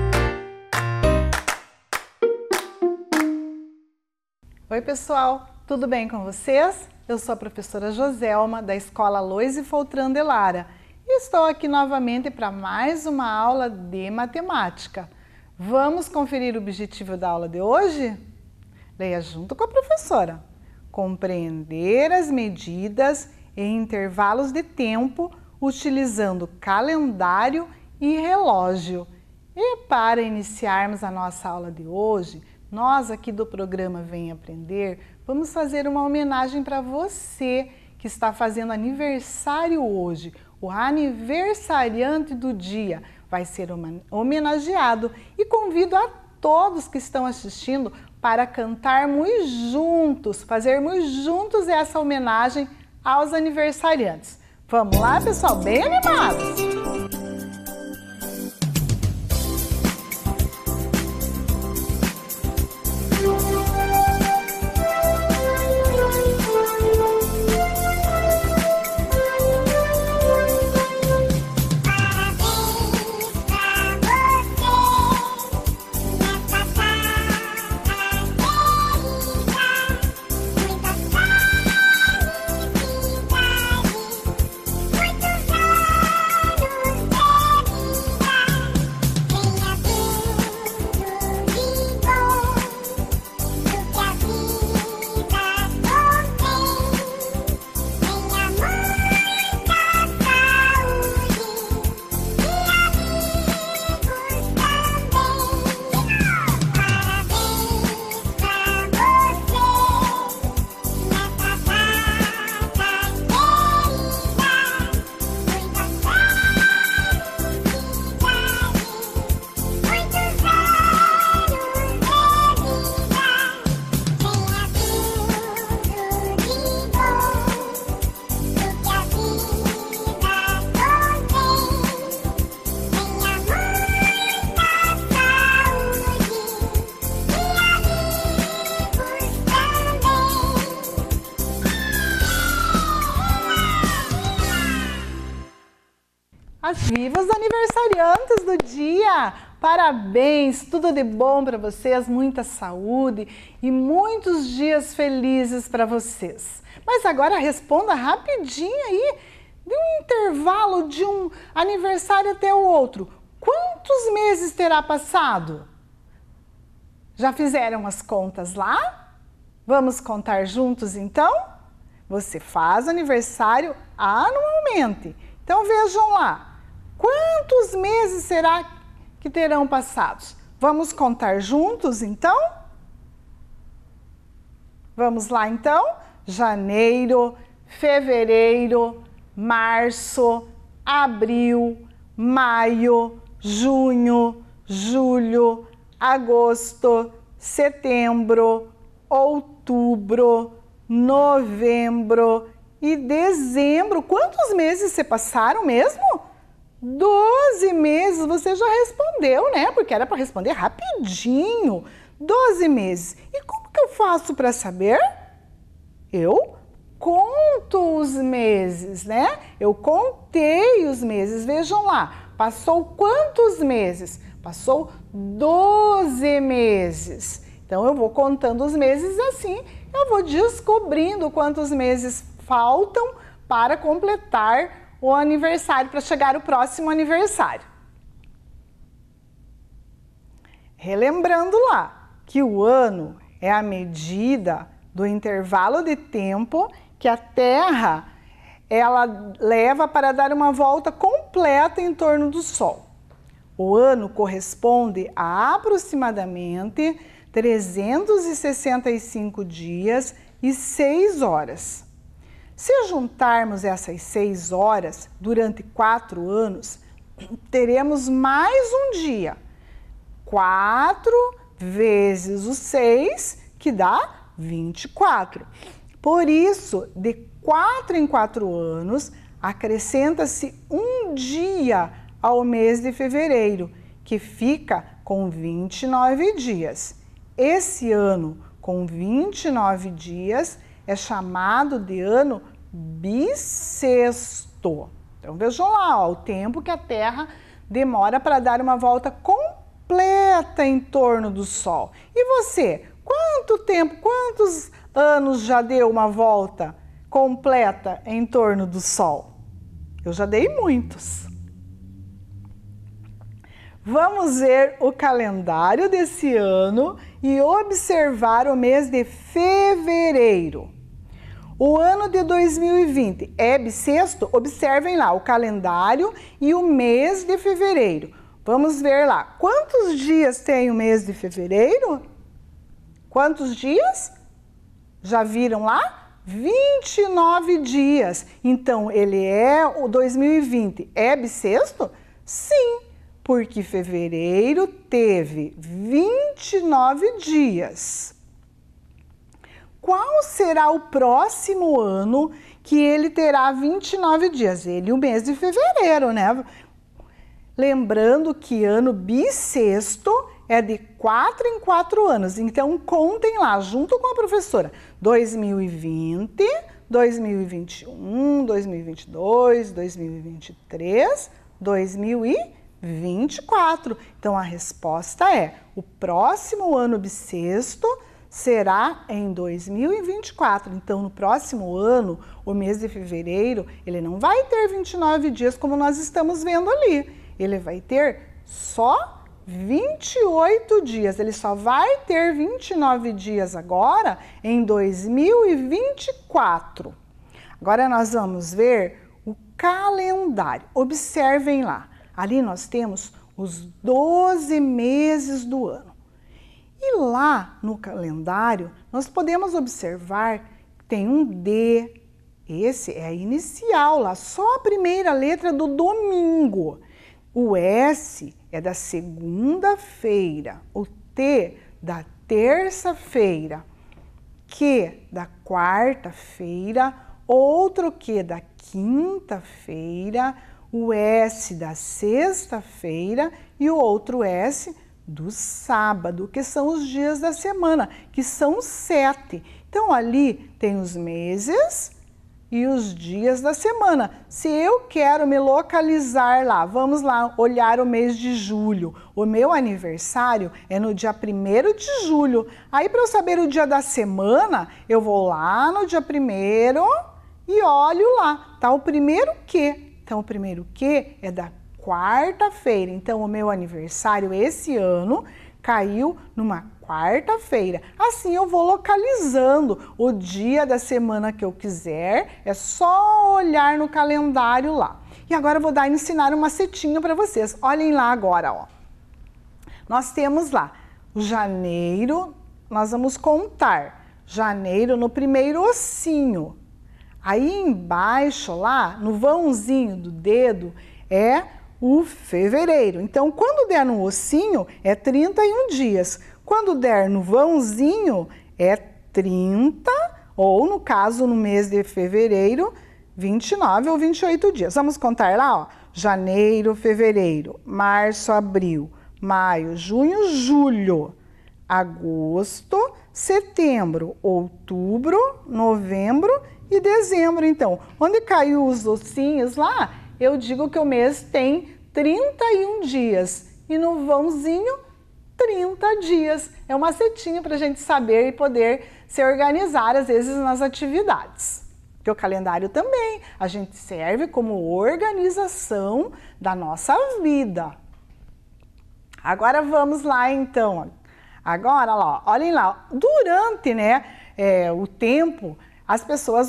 Oi, pessoal, tudo bem com vocês? Eu sou a professora Joselma, da Escola Loise Foltran de Lara, e estou aqui novamente para mais uma aula de matemática. Vamos conferir o objetivo da aula de hoje? Leia junto com a professora. Compreender as medidas em intervalos de tempo utilizando calendário e relógio. E para iniciarmos a nossa aula de hoje, nós aqui do programa Vem Aprender, vamos fazer uma homenagem para você que está fazendo aniversário hoje. O aniversariante do dia vai ser homenageado e convido a todos que estão assistindo para cantarmos juntos, fazermos juntos essa homenagem aos aniversariantes. Vamos lá, pessoal, bem animados! Viva os aniversariantes do dia! Parabéns! Tudo de bom para vocês, muita saúde e muitos dias felizes para vocês. Mas agora responda rapidinho aí, de um intervalo de um aniversário até o outro. Quantos meses terá passado? Já fizeram as contas lá? Vamos contar juntos então? Você faz aniversário anualmente. Então vejam lá. Quantos meses será que terão passado? Vamos contar juntos, então? Vamos lá, então? Janeiro, fevereiro, março, abril, maio, junho, julho, agosto, setembro, outubro, novembro e dezembro. Quantos meses se passaram mesmo? 12 meses. Você já respondeu, né? Porque era para responder rapidinho. 12 meses. E como que eu faço para saber? Eu conto os meses, né? Eu contei os meses. Vejam lá. Passou quantos meses? Passou 12 meses. Então, eu vou contando os meses assim, eu vou descobrindo quantos meses faltam para completar o aniversário, para chegar o próximo aniversário. Relembrando lá que o ano é a medida do intervalo de tempo que a Terra ela leva para dar uma volta completa em torno do Sol. O ano corresponde a aproximadamente 365 dias e 6 horas. Se juntarmos essas 6 horas durante 4 anos, teremos mais um dia. 4 vezes o 6, que dá 24. Por isso, de 4 em 4 anos, acrescenta-se um dia ao mês de fevereiro, que fica com 29 dias. Esse ano, com 29 dias, é chamado de ano bissexto. Então, vejam lá, ó, o tempo que a Terra demora para dar uma volta completa em torno do Sol. E você, quantos anos já deu uma volta completa em torno do Sol? Eu já dei muitos. Vamos ver o calendário desse ano e observar o mês de fevereiro. O ano de 2020 é bissexto? Observem lá o calendário e o mês de fevereiro. Vamos ver lá. Quantos dias tem o mês de fevereiro? Quantos dias? Já viram lá? 29 dias. Então, o 2020 é bissexto? Sim, porque fevereiro teve 29 dias. Qual será o próximo ano que ele terá 29 dias? O mês de fevereiro, né? Lembrando que ano bissexto é de 4 em 4 anos. Então, contem lá, junto com a professora. 2020, 2021, 2022, 2023, 2024. Então, a resposta é: o próximo ano bissexto será em 2024. Então, no próximo ano, o mês de fevereiro, ele não vai ter 29 dias como nós estamos vendo ali. Ele vai ter só 28 dias. Ele só vai ter 29 dias agora em 2024. Agora nós vamos ver o calendário. Observem lá. Ali nós temos os 12 meses do ano. E lá no calendário, nós podemos observar que tem um D. Esse é a inicial lá, só a primeira letra do domingo. O S é da segunda-feira, o T da terça-feira, Q da quarta-feira, outro Q da quinta-feira, o S da sexta-feira e o outro S do sábado, que são os dias da semana, que são 7. Então, ali tem os meses e os dias da semana. Se eu quero me localizar lá, vamos lá olhar o mês de julho. O meu aniversário é no dia 1º de julho. Aí, para eu saber o dia da semana, eu vou lá no dia 1º e olho lá. Tá o primeiro Q. Então, o primeiro Q é da quarta-feira. Então, o meu aniversário esse ano caiu numa quarta-feira. Assim eu vou localizando o dia da semana que eu quiser. É só olhar no calendário lá. E agora eu vou ensinar uma setinha para vocês. Olhem lá agora, ó. Nós temos lá o janeiro, nós vamos contar janeiro no primeiro ossinho. Aí embaixo lá, no vãozinho do dedo, é o fevereiro. Então, quando der no ossinho, é 31 dias. Quando der no vãozinho, é 30, ou no caso, no mês de fevereiro, 29 ou 28 dias. Vamos contar lá, ó. Janeiro, fevereiro, março, abril, maio, junho, julho, agosto, setembro, outubro, novembro e dezembro. Então, onde caiu os ossinhos lá, eu digo que o mês tem 31 dias e no vãozinho 30 dias. É uma setinha para a gente saber e poder se organizar, às vezes, nas atividades. Porque o calendário também, a gente serve como organização da nossa vida. Agora vamos lá, então. Agora, lá, olhem lá, durante o tempo, as pessoas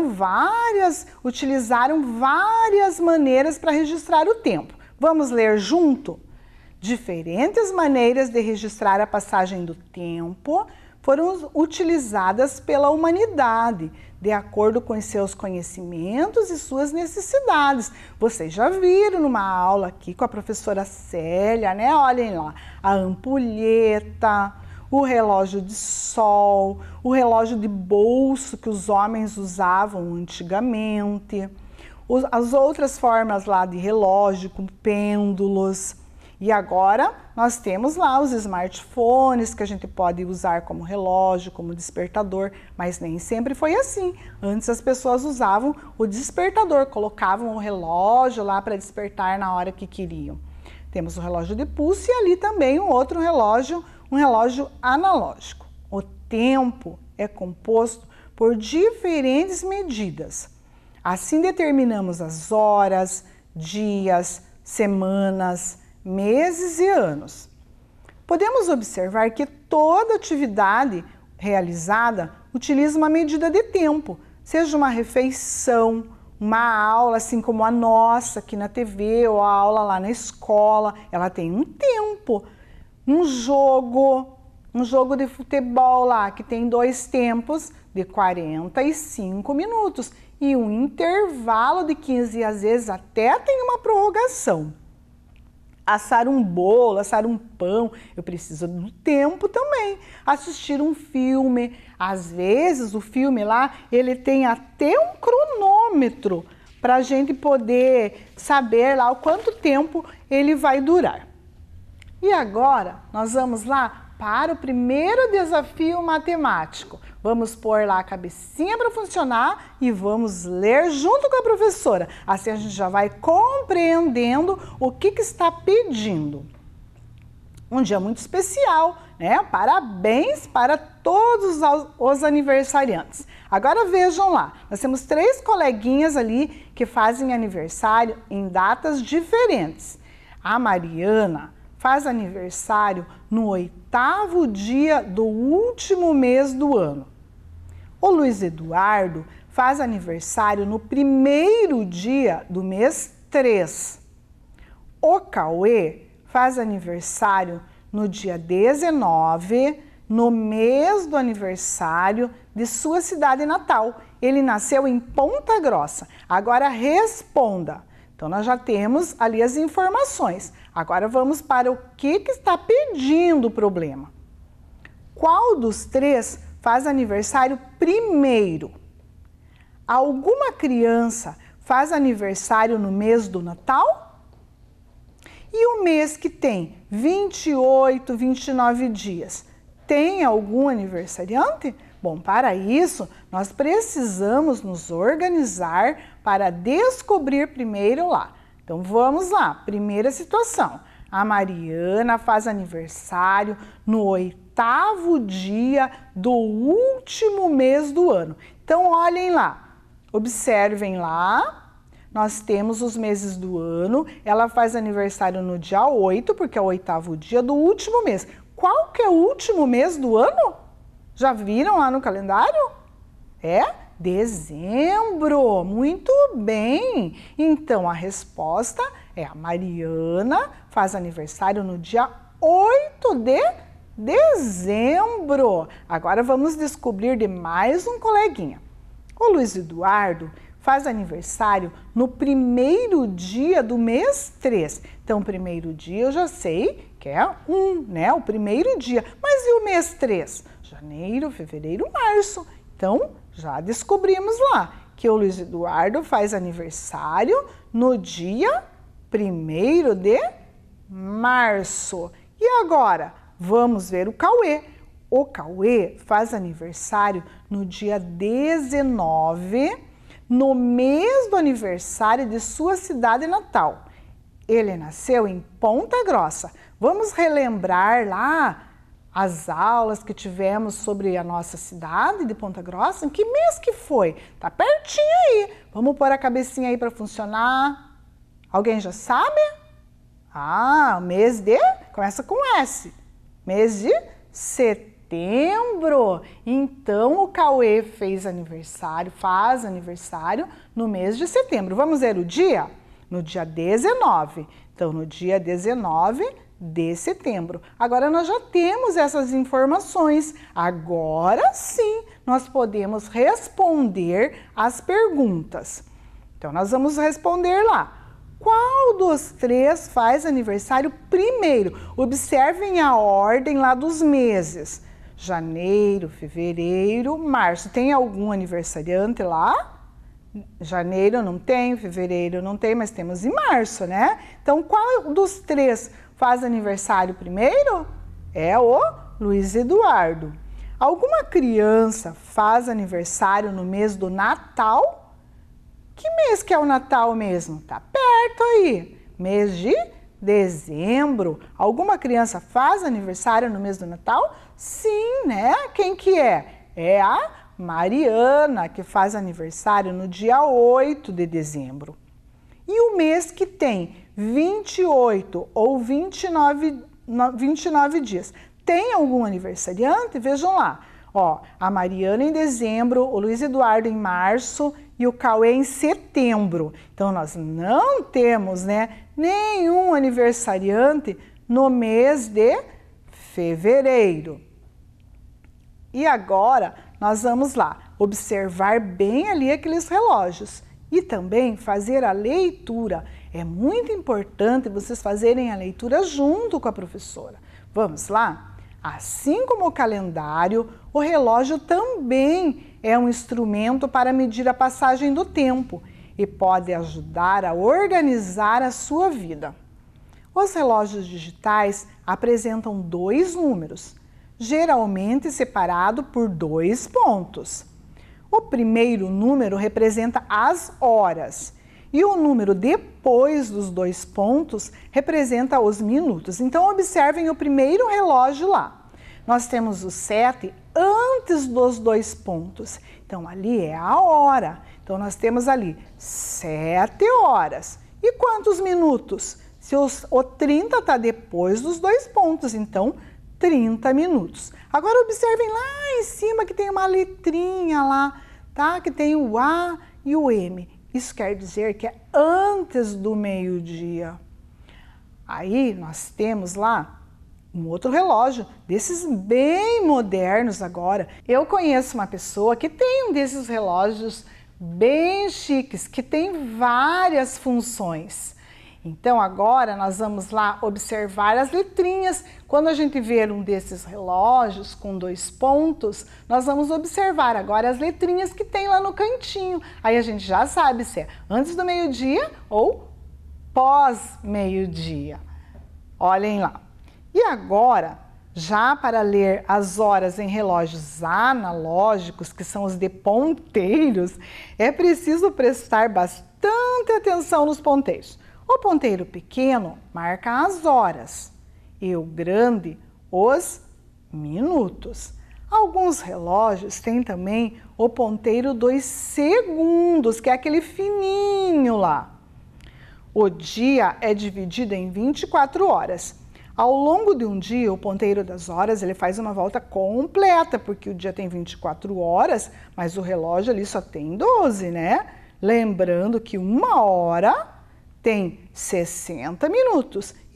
utilizaram várias maneiras para registrar o tempo. Vamos ler junto? Diferentes maneiras de registrar a passagem do tempo foram utilizadas pela humanidade, de acordo com os seus conhecimentos e suas necessidades. Vocês já viram numa aula aqui com a professora Célia, né? Olhem lá, a ampulheta, o relógio de sol, o relógio de bolso que os homens usavam antigamente, as outras formas lá de relógio, com pêndulos. E agora nós temos lá os smartphones que a gente pode usar como relógio, como despertador, mas nem sempre foi assim. Antes as pessoas usavam o despertador, colocavam o relógio lá para despertar na hora que queriam. Temos o relógio de pulso e ali também um outro relógio, um relógio analógico. O tempo é composto por diferentes medidas. Assim determinamos as horas, dias, semanas, meses e anos. Podemos observar que toda atividade realizada utiliza uma medida de tempo, seja uma refeição, uma aula, assim como a nossa aqui na TV, ou a aula lá na escola, ela tem um tempo. Um jogo de futebol lá, que tem 2 tempos de 45 minutos e um intervalo de 15 e às vezes até tem uma prorrogação. Assar um bolo, assar um pão, eu preciso do tempo também. Assistir um filme, às vezes o filme lá, ele tem até um cronômetro para a gente poder saber lá o quanto tempo ele vai durar. E agora nós vamos lá para o primeiro desafio matemático. Vamos pôr lá a cabecinha para funcionar e vamos ler junto com a professora. Assim a gente já vai compreendendo o que está pedindo. Um dia muito especial, né? Parabéns para todos os aniversariantes. Agora vejam lá, nós temos 3 coleguinhas ali que fazem aniversário em datas diferentes. A Mariana faz aniversário no 8º dia do último mês do ano. O Luiz Eduardo faz aniversário no 1º dia do mês 3. O Cauê faz aniversário no dia 19, no mês do aniversário de sua cidade natal. Ele nasceu em Ponta Grossa. Agora responda. Então, nós já temos ali as informações. Agora, vamos para o que está pedindo o problema. Qual dos 3 faz aniversário primeiro? Alguma criança faz aniversário no mês do Natal? E o mês que tem 28, 29 dias, tem algum aniversariante? Bom, para isso, nós precisamos nos organizar para descobrir primeiro lá. Então, vamos lá. Primeira situação. A Mariana faz aniversário no 8º dia do último mês do ano. Então, olhem lá. Observem lá. Nós temos os meses do ano. Ela faz aniversário no dia 8, porque é o 8º dia do último mês. Qual que é o último mês do ano? Já viram lá no calendário? É dezembro. Muito bem. Então, a resposta é a Mariana faz aniversário no dia 8 de dezembro. Agora vamos descobrir de mais um coleguinha. O Luiz Eduardo faz aniversário no primeiro dia do mês 3. Então, o primeiro dia eu já sei que é 1, né? O primeiro dia. Mas e o mês 3? Janeiro, fevereiro, março. Então, já descobrimos lá que o Luiz Eduardo faz aniversário no dia 1º de março. E agora, vamos ver o Cauê. O Cauê faz aniversário no dia 19, no mês do aniversário de sua cidade natal. Ele nasceu em Ponta Grossa. Vamos relembrar lá as aulas que tivemos sobre a nossa cidade de Ponta Grossa? Em que mês que foi? Tá pertinho aí. Vamos pôr a cabecinha aí para funcionar. Alguém já sabe? Ah, mês de... Começa com S. Mês de setembro. Então, o Cauê faz aniversário no mês de setembro. Vamos ver o dia? No dia 19. Então, no dia 19 de setembro. Agora, nós já temos essas informações. Agora sim, nós podemos responder as perguntas. Então, nós vamos responder lá. Qual dos 3 faz aniversário primeiro? Observem a ordem lá dos meses. Janeiro, fevereiro, março. Tem algum aniversariante lá? Janeiro não tem, fevereiro não tem, mas temos em março, né? Então, qual dos 3 faz aniversário primeiro? É o Luiz Eduardo. Alguma criança faz aniversário no mês do Natal? Que mês que é o Natal mesmo? Tá perto aí. Mês de dezembro. Alguma criança faz aniversário no mês do Natal? Sim, né? Quem que é? É a Mariana, que faz aniversário no dia 8 de dezembro. E o mês que tem 28 ou 29 dias. Tem algum aniversariante? Vejam lá. Ó, a Mariana em dezembro, o Luiz Eduardo em março e o Cauê em setembro. Então, nós não temos, né, nenhum aniversariante no mês de fevereiro. E agora, nós vamos lá observar bem ali aqueles relógios e também fazer a leitura. É muito importante vocês fazerem a leitura junto com a professora. Vamos lá? Assim como o calendário, o relógio também é um instrumento para medir a passagem do tempo e pode ajudar a organizar a sua vida. Os relógios digitais apresentam 2 números, geralmente separado por 2 pontos. O primeiro número representa as horas e o número depois dos 2 pontos representa os minutos. Então, observem o primeiro relógio lá. Nós temos o 7 antes dos 2 pontos. Então, ali é a hora. Então, nós temos ali 7 horas. E quantos minutos? Se o 30 está depois dos 2 pontos, então 30 minutos. Agora, observem lá em cima que tem uma letrinha lá, tá? Que tem o A e o M. Isso quer dizer que é antes do meio-dia. Aí nós temos lá um outro relógio, desses bem modernos agora. Eu conheço uma pessoa que tem um desses relógios bem chiques, que tem várias funções. Então agora nós vamos lá observar as letrinhas. Quando a gente ver um desses relógios com 2 pontos, nós vamos observar agora as letrinhas que tem lá no cantinho. Aí a gente já sabe se é antes do meio-dia ou pós-meio-dia. Olhem lá. E agora, já para ler as horas em relógios analógicos, que são os de ponteiros, é preciso prestar bastante atenção nos ponteiros. O ponteiro pequeno marca as horas e o grande os minutos. Alguns relógios têm também o ponteiro dos segundos, que é aquele fininho lá. O dia é dividido em 24 horas. Ao longo de um dia, o ponteiro das horas ele faz uma volta completa, porque o dia tem 24 horas, mas o relógio ali só tem 12, né? Lembrando que 1 hora tem 60 minutos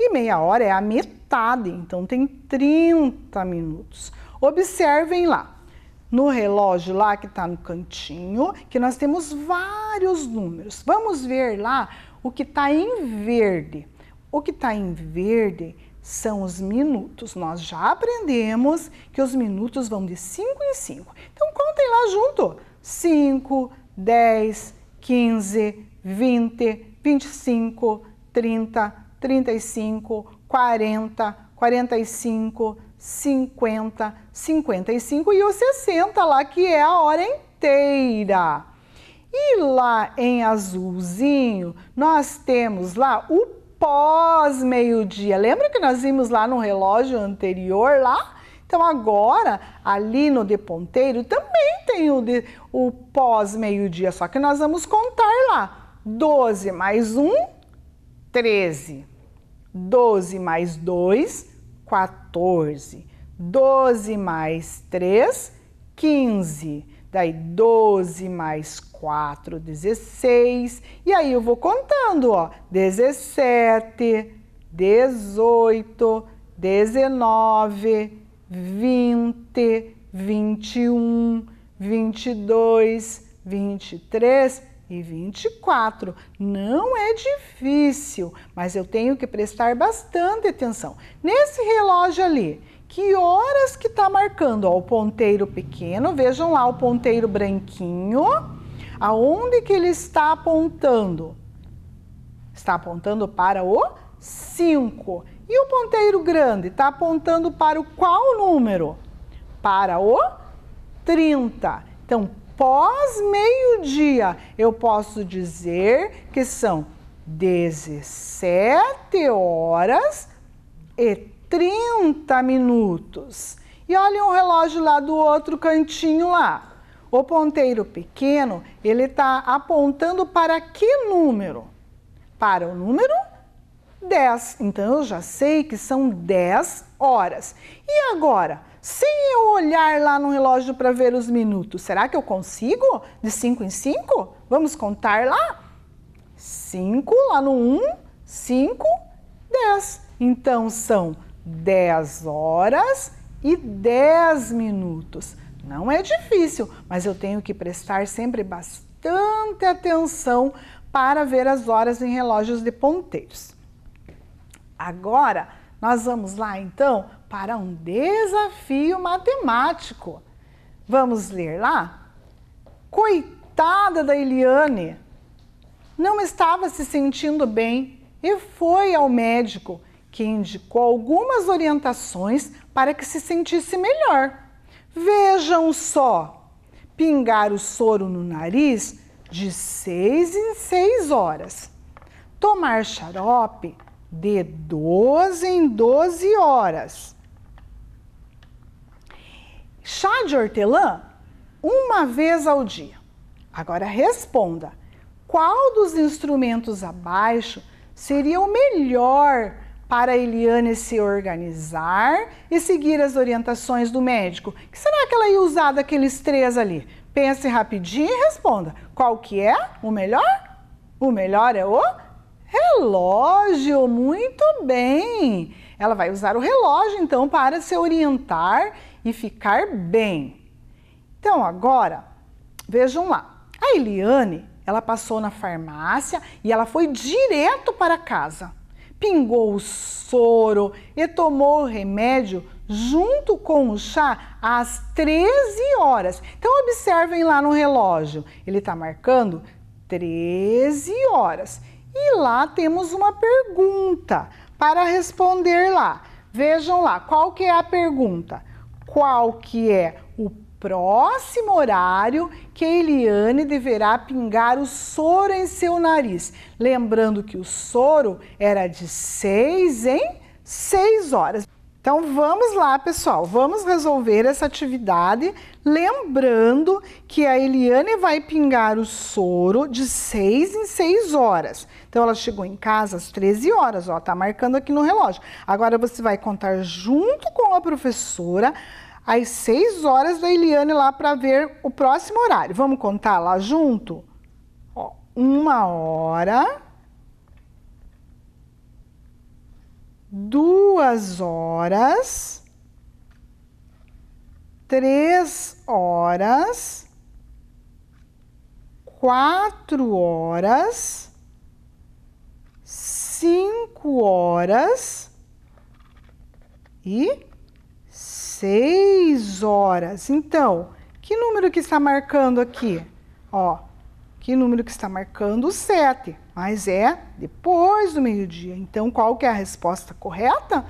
E meia hora é a metade, então tem 30 minutos. Observem lá, no relógio lá que está no cantinho, que nós temos vários números. Vamos ver lá o que está em verde. O que está em verde são os minutos. Nós já aprendemos que os minutos vão de 5 em 5. Então, contem lá junto. 5, 10, 15, 20, 25, 30, 35, 40, 45, 50, 55 e o 60 lá, que é a hora inteira. E lá em azulzinho, nós temos lá o pós-meio-dia. Lembra que nós vimos lá no relógio anterior lá? Então agora, ali no de ponteiro, também tem o pós-meio-dia, só que nós vamos contar lá. 12 mais 1, 13. 12 mais 2, 14. 12 mais 3, 15. Daí 12 mais 4, 16. E aí eu vou contando, ó. 17, 18, 19, 20, 21, 22, 23 e 24. Não é difícil, mas eu tenho que prestar bastante atenção. Nesse relógio ali, que horas que está marcando? Ó, o ponteiro pequeno, vejam lá o ponteiro branquinho. Aonde que ele está apontando? Está apontando para o 5. E o ponteiro grande está apontando para o qual número? Para o 30. Então, pós-meio-dia, eu posso dizer que são 17 horas e 30 minutos. E olha o relógio lá do outro cantinho lá. O ponteiro pequeno, ele está apontando para que número? Para o número 10. Então, eu já sei que são 10 horas. E agora, sem eu olhar lá no relógio para ver os minutos, será que eu consigo de 5 em 5? Vamos contar lá? 5 lá no 1, 5, 10. Então, são 10 horas e 10 minutos. Não é difícil, mas eu tenho que prestar sempre bastante atenção para ver as horas em relógios de ponteiros. Agora, nós vamos lá, então, para um desafio matemático. Vamos ler lá? Coitada da Eliane, não estava se sentindo bem e foi ao médico, que indicou algumas orientações para que se sentisse melhor. Vejam só, pingar o soro no nariz de 6 em 6 horas, tomar xarope de 12 em 12 horas, chá de hortelã uma vez ao dia. Agora responda, qual dos instrumentos abaixo seria o melhor para a Eliane se organizar e seguir as orientações do médico? Que será que ela ia usar daqueles 3 ali? Pense rapidinho e responda. Qual que é o melhor? O melhor é o relógio. Muito bem. Ela vai usar o relógio, então, para se orientar e ficar bem. Então, agora, vejam lá. A Eliane, ela passou na farmácia e ela foi direto para casa. Pingou o soro e tomou o remédio junto com o chá às 13 horas. Então, observem lá no relógio, ele está marcando 13 horas. E lá temos uma pergunta para responder lá. Vejam lá, qual que é a pergunta? Qual que é o próximo horário que a Eliane deverá pingar o soro em seu nariz? Lembrando que o soro era de 6 em 6 horas. Então vamos lá, pessoal, vamos resolver essa atividade, lembrando que a Eliane vai pingar o soro de 6 em 6 horas. Então ela chegou em casa às 13 horas, ó, tá marcando aqui no relógio. Agora você vai contar junto com a professora às 6 horas da Eliane lá para ver o próximo horário. Vamos contar lá junto? Ó, 1 hora, 2 horas, 3 horas, 4 horas, 5 horas e 6 horas. Então, que número que está marcando aqui? Ó, que número que está marcando? O 7, mas é depois do meio-dia. Então, qual que é a resposta correta?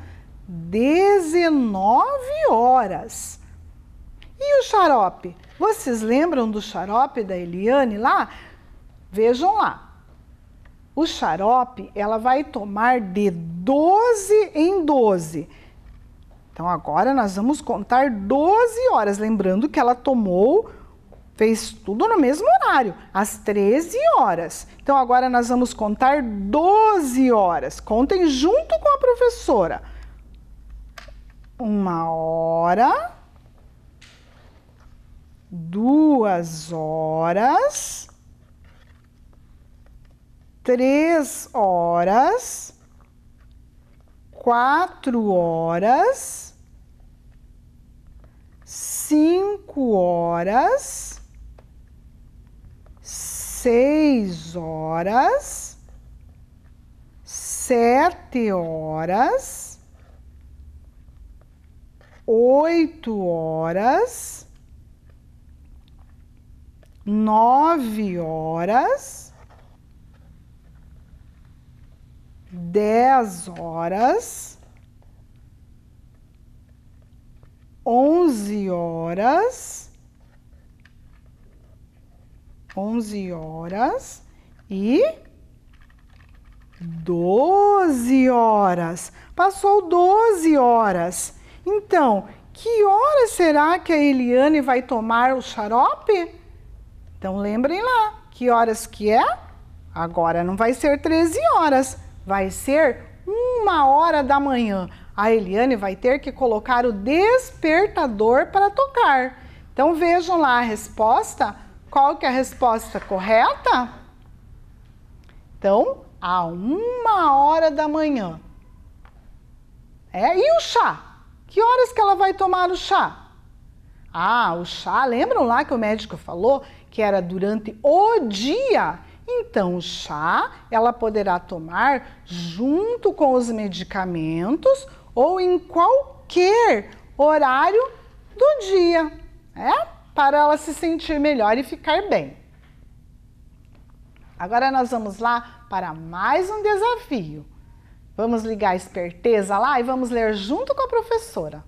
19 horas. E o xarope? Vocês lembram do xarope da Eliane lá? Vejam lá. O xarope, ela vai tomar de 12 em 12. Então, agora nós vamos contar 12 horas. Lembrando que ela fez tudo no mesmo horário, às 13 horas. Então, agora nós vamos contar 12 horas. Contem junto com a professora. 1 hora, 2 horas, 3 horas, 4 horas, 5 horas, 6 horas, 7 horas, 8 horas, 9 horas, 10 horas, 11 horas, 11 horas e 12 horas. Passou 12 horas. Então, que hora será que a Eliane vai tomar o xarope? Então, lembrem lá, que horas que é? Agora não vai ser 13 horas, vai ser 1 hora da manhã. A Eliane vai ter que colocar o despertador para tocar. Então, vejam lá a resposta. Qual que é a resposta correta? Então, a 1 hora da manhã. E o chá? Que horas que ela vai tomar o chá? Ah, o chá, lembram lá que o médico falou que era durante o dia? Então, o chá, ela poderá tomar junto com os medicamentos ou em qualquer horário do dia, para ela se sentir melhor e ficar bem. Agora nós vamos lá para mais um desafio. Vamos ligar a esperteza lá e vamos ler junto com a professora.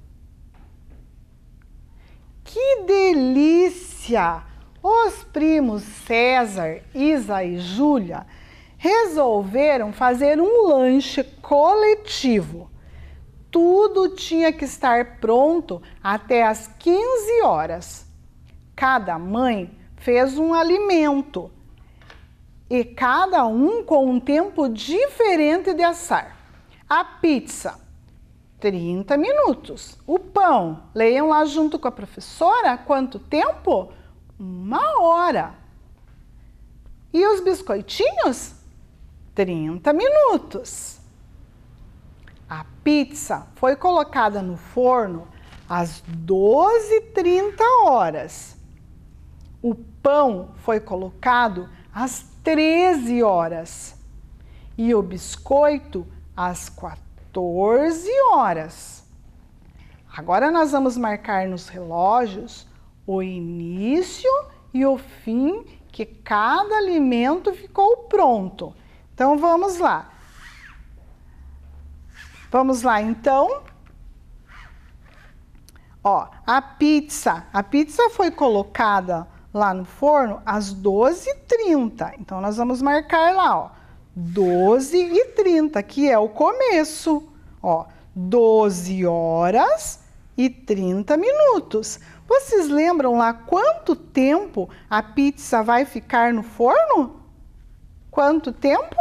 Que delícia! Os primos César, Isa e Júlia resolveram fazer um lanche coletivo. Tudo tinha que estar pronto até às 15 horas. Cada mãe fez um alimento e cada um com um tempo diferente de assar. A pizza, 30 minutos. O pão, leiam lá junto com a professora, quanto tempo? 1 hora. E os biscoitinhos? 30 minutos. A pizza foi colocada no forno às 12h30 horas. O pão foi colocado às 13 horas. E o biscoito às 14 horas. Agora nós vamos marcar nos relógios o início e o fim que cada alimento ficou pronto. Então, vamos lá. Vamos lá, então. Ó, a pizza foi colocada lá no forno às 12h30. Então, nós vamos marcar lá, ó, 12h30, que é o começo. Ó, 12 horas e 30 minutos. Vocês lembram lá quanto tempo a pizza vai ficar no forno? Quanto tempo?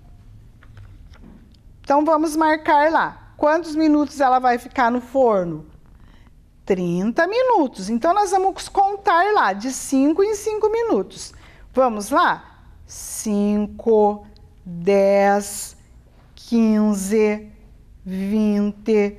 Então, vamos marcar lá. Quantos minutos ela vai ficar no forno? 30 minutos. Então, nós vamos contar lá de 5 em 5 minutos. Vamos lá? 5, 10, 15, 20,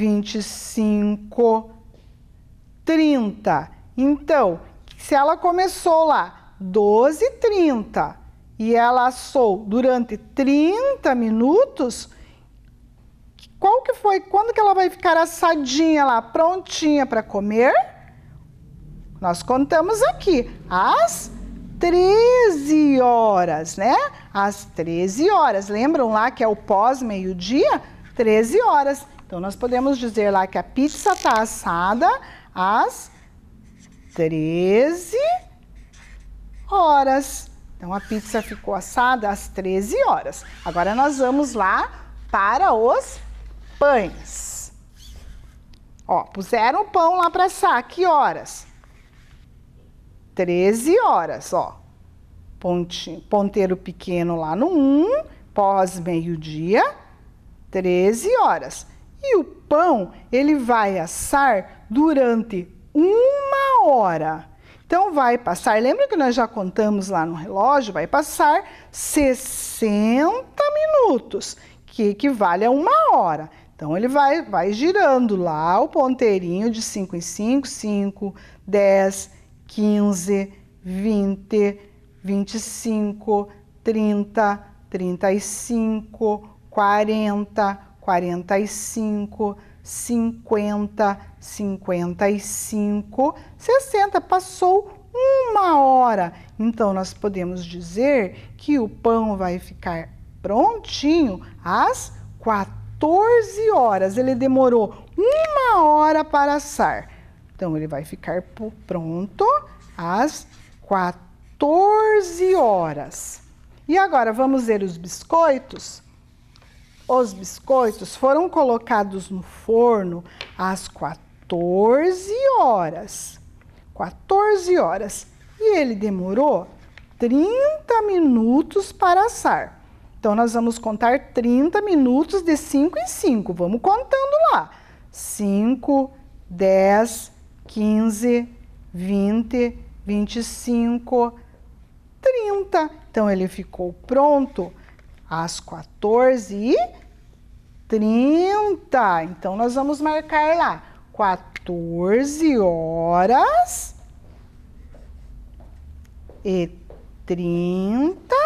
25, 30. Então, se ela começou lá 12h30 e ela assou durante 30 minutos, qual que foi? Quando que ela vai ficar assadinha lá, prontinha para comer? Nós contamos aqui, às 13 horas, né? Às 13 horas. Lembram lá que é o pós-meio-dia? 13 horas. Então, nós podemos dizer lá que a pizza está assada às 13 horas. Então, a pizza ficou assada às 13 horas. Agora, nós vamos lá para os pães. Ó, puseram o pão lá para assar. Que horas? 13 horas, ó. Ponteiro pequeno lá no 1, pós-meio-dia, 13 horas. E o pão, ele vai assar durante 1 hora. Então, vai passar, lembra que nós já contamos lá no relógio? Vai passar 60 minutos, que equivale a 1 hora. Então, ele vai girando lá o ponteirinho de 5 em 5, 5, 10, 15, 20, 25, 30, 35, 40, 45, 50, 55, 60. Passou 1 hora. Então, nós podemos dizer que o pão vai ficar prontinho às 14 horas. Ele demorou 1 hora para assar. Então, ele vai ficar pronto às 14 horas. E agora, vamos ver os biscoitos? Os biscoitos foram colocados no forno às 14 horas. 14 horas. E ele demorou 30 minutos para assar. Então, nós vamos contar 30 minutos de 5 em 5. Vamos contando lá. 5, 10, 15, 20, 25, 30. Então, ele ficou pronto às 14h30. Então, nós vamos marcar lá 14 horas e 30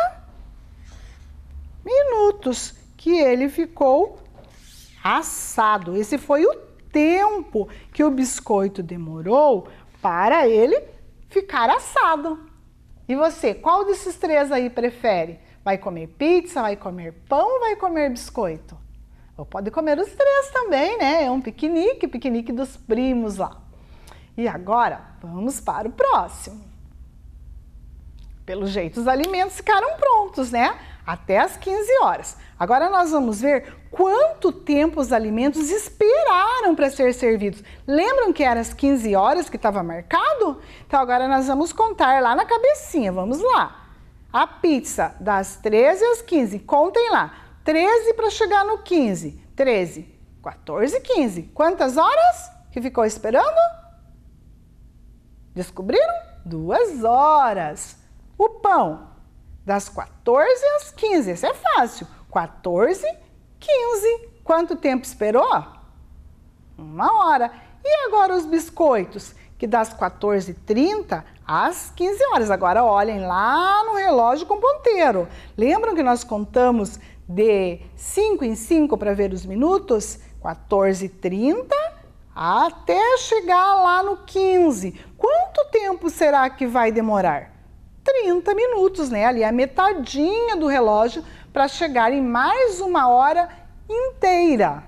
minutos que ele ficou assado. Esse foi o tempo que o biscoito demorou para ele ficar assado. E você, qual desses 3 aí prefere? Vai comer pizza, vai comer pão ou vai comer biscoito? Ou pode comer os 3 também, né? É um piquenique dos primos lá. E agora, vamos para o próximo. Pelo jeito, os alimentos ficaram prontos, né? Até às 15 horas. Agora nós vamos ver quanto tempo os alimentos esperaram para ser servidos. Lembram que era às 15 horas que estava marcado? Então agora nós vamos contar lá na cabecinha. Vamos lá. A pizza das 13 às 15. Contem lá. 13 para chegar no 15. 13, 14, 15. Quantas horas que ficou esperando? Descobriram? 2 horas. O pão, das 14 às 15. Esse é fácil. 14, 15. Quanto tempo esperou? 1 hora. E agora os biscoitos, que das 14h30 às 15 horas. Agora olhem lá no relógio com ponteiro. Lembram que nós contamos de 5 em 5 para ver os minutos? 14h30 até chegar lá no 15. Quanto tempo será que vai demorar? 30 minutos, né? Ali a metadinha do relógio para chegar em mais 1 hora inteira.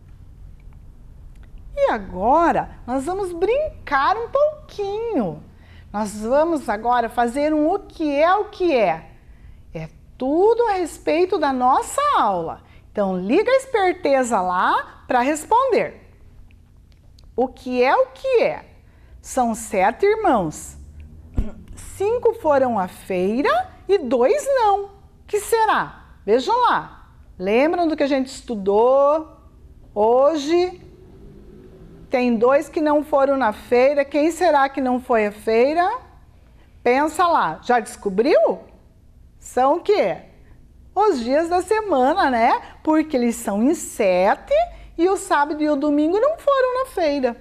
E agora nós vamos brincar um pouquinho. Nós vamos agora fazer um o que é. É tudo a respeito da nossa aula. Então liga a esperteza lá para responder. O que é? São 7 irmãos. 5 foram à feira e 2 não. Que será? Vejam lá. Lembram do que a gente estudou hoje? Tem 2 que não foram na feira. Quem será que não foi à feira? Pensa lá. Já descobriu? São o quê? os dias da semana, né? Porque eles são em 7 e o sábado e o domingo não foram na feira.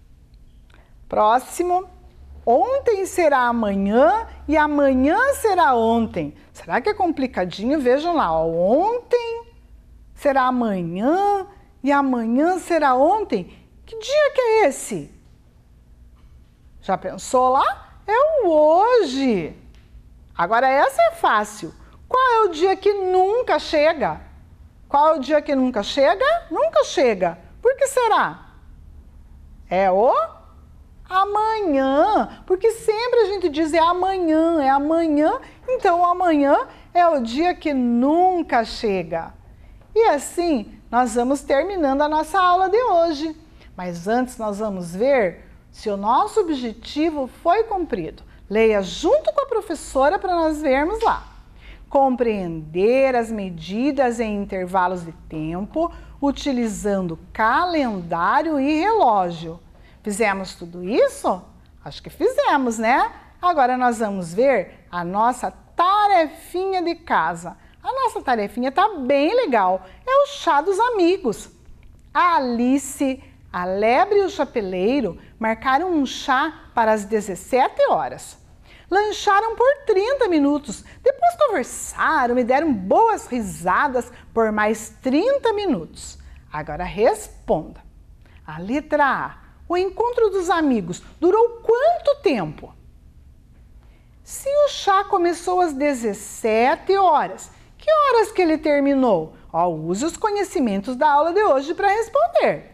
Próximo. Ontem será amanhã e amanhã será ontem. Será que é complicadinho? Vejam lá, ó. Ontem será amanhã e amanhã será ontem. Que dia que é esse? Já pensou lá? É o hoje. Agora essa é fácil. Qual é o dia que nunca chega? Qual é o dia que nunca chega? Nunca chega. Por que será? É o amanhã. Porque sempre a gente diz é amanhã. Então o amanhã é o dia que nunca chega. E assim nós vamos terminando a nossa aula de hoje. Mas antes nós vamos ver se o nosso objetivo foi cumprido. Leia junto com a professora para nós vermos lá. Compreender as medidas em intervalos de tempo, utilizando calendário e relógio. Fizemos tudo isso? Acho que fizemos, né? Agora nós vamos ver a nossa tarefinha de casa. A nossa tarefinha tá bem legal. É o chá dos amigos. A Alice, a Lebre e o Chapeleiro marcaram um chá para as 17 horas. Lancharam por 30 minutos, depois conversaram e deram boas risadas por mais 30 minutos. Agora responda. A letra A, o encontro dos amigos durou quanto tempo? Se o chá começou às 17 horas, que horas que ele terminou? Use os conhecimentos da aula de hoje para responder.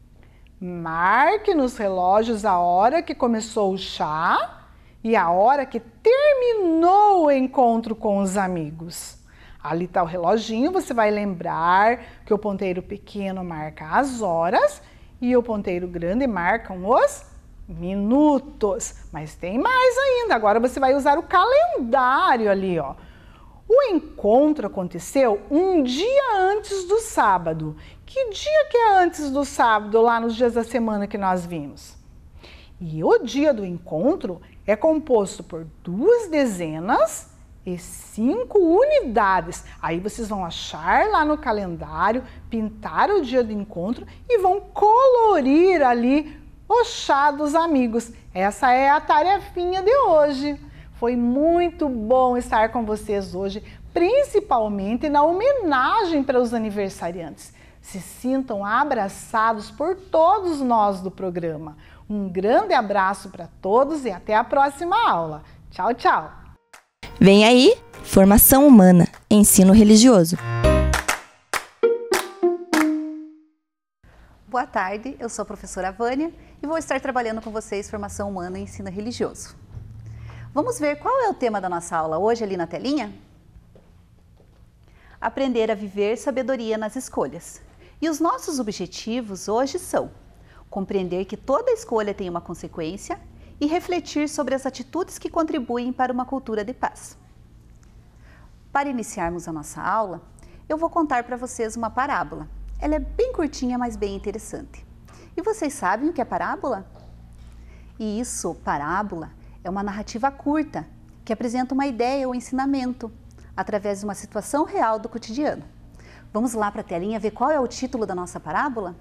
Marque nos relógios a hora que começou o chá e a hora que terminou o encontro com os amigos. Ali está o reloginho, você vai lembrar que o ponteiro pequeno marca as horas e o ponteiro grande marca os minutos. Mas tem mais ainda, agora você vai usar o calendário ali, ó. O encontro aconteceu um dia antes do sábado. Que dia que é antes do sábado, lá nos dias da semana que nós vimos? E o dia do encontro é composto por 2 dezenas e 5 unidades. Aí vocês vão achar lá no calendário, pintar o dia do encontro e vão colorir ali o chá dos amigos. Essa é a tarefinha de hoje. Foi muito bom estar com vocês hoje, principalmente na homenagem para os aniversariantes. Se sintam abraçados por todos nós do programa. Um grande abraço para todos e até a próxima aula. Tchau, tchau! Vem aí, Formação Humana, Ensino Religioso. Boa tarde, eu sou a professora Vânia e vou estar trabalhando com vocês Formação Humana e Ensino Religioso. Vamos ver qual é o tema da nossa aula hoje ali na telinha? Aprender a viver sabedoria nas escolhas. E os nossos objetivos hoje são compreender que toda escolha tem uma consequência e refletir sobre as atitudes que contribuem para uma cultura de paz. Para iniciarmos a nossa aula, eu vou contar para vocês uma parábola. Ela é bem curtinha, mas bem interessante. E vocês sabem o que é parábola? E isso, parábola, é uma narrativa curta que apresenta uma ideia ou ensinamento através de uma situação real do cotidiano. Vamos lá para a telinha ver qual é o título da nossa parábola?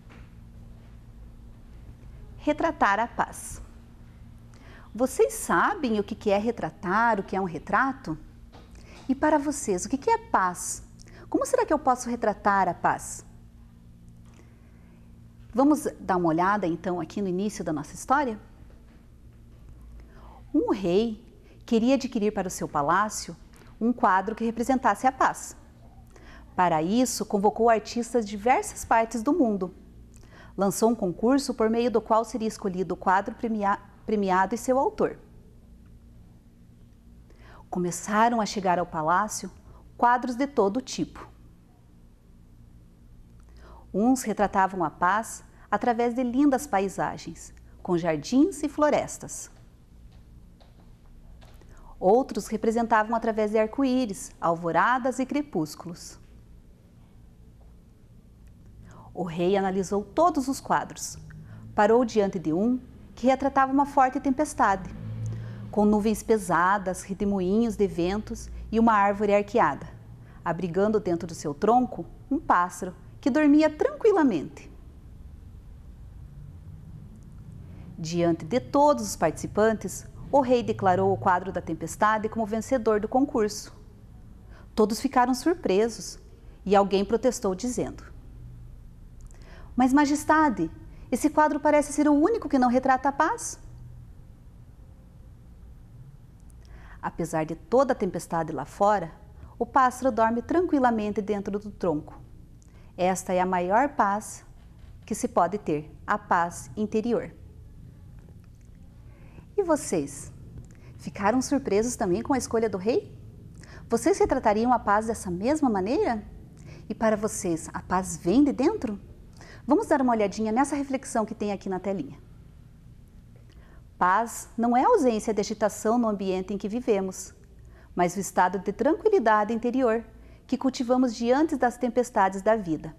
Retratar a paz. Vocês sabem o que é retratar, o que é um retrato? E para vocês, o que é paz? Como será que eu posso retratar a paz? Vamos dar uma olhada então aqui no início da nossa história? Um rei queria adquirir para o seu palácio um quadro que representasse a paz. Para isso, convocou artistas de diversas partes do mundo. Lançou um concurso por meio do qual seria escolhido o quadro premiado e seu autor. Começaram a chegar ao palácio quadros de todo tipo. Uns retratavam a paz através de lindas paisagens, com jardins e florestas. Outros representavam através de arco-íris, alvoradas e crepúsculos. O rei analisou todos os quadros. Parou diante de um que retratava uma forte tempestade, com nuvens pesadas, redemoinhos de ventos e uma árvore arqueada. abrigando dentro do seu tronco um pássaro que dormia tranquilamente. Diante de todos os participantes, o rei declarou o quadro da tempestade como vencedor do concurso. Todos ficaram surpresos e alguém protestou dizendo: "Mas, majestade, esse quadro parece ser o único que não retrata a paz." Apesar de toda a tempestade lá fora, o pássaro dorme tranquilamente dentro do tronco. Esta é a maior paz que se pode ter, a paz interior. E vocês? Ficaram surpresos também com a escolha do rei? Vocês retratariam a paz dessa mesma maneira? E para vocês, a paz vem de dentro? Vamos dar uma olhadinha nessa reflexão que tem aqui na telinha. Paz não é a ausência de agitação no ambiente em que vivemos, mas o estado de tranquilidade interior que cultivamos diante das tempestades da vida.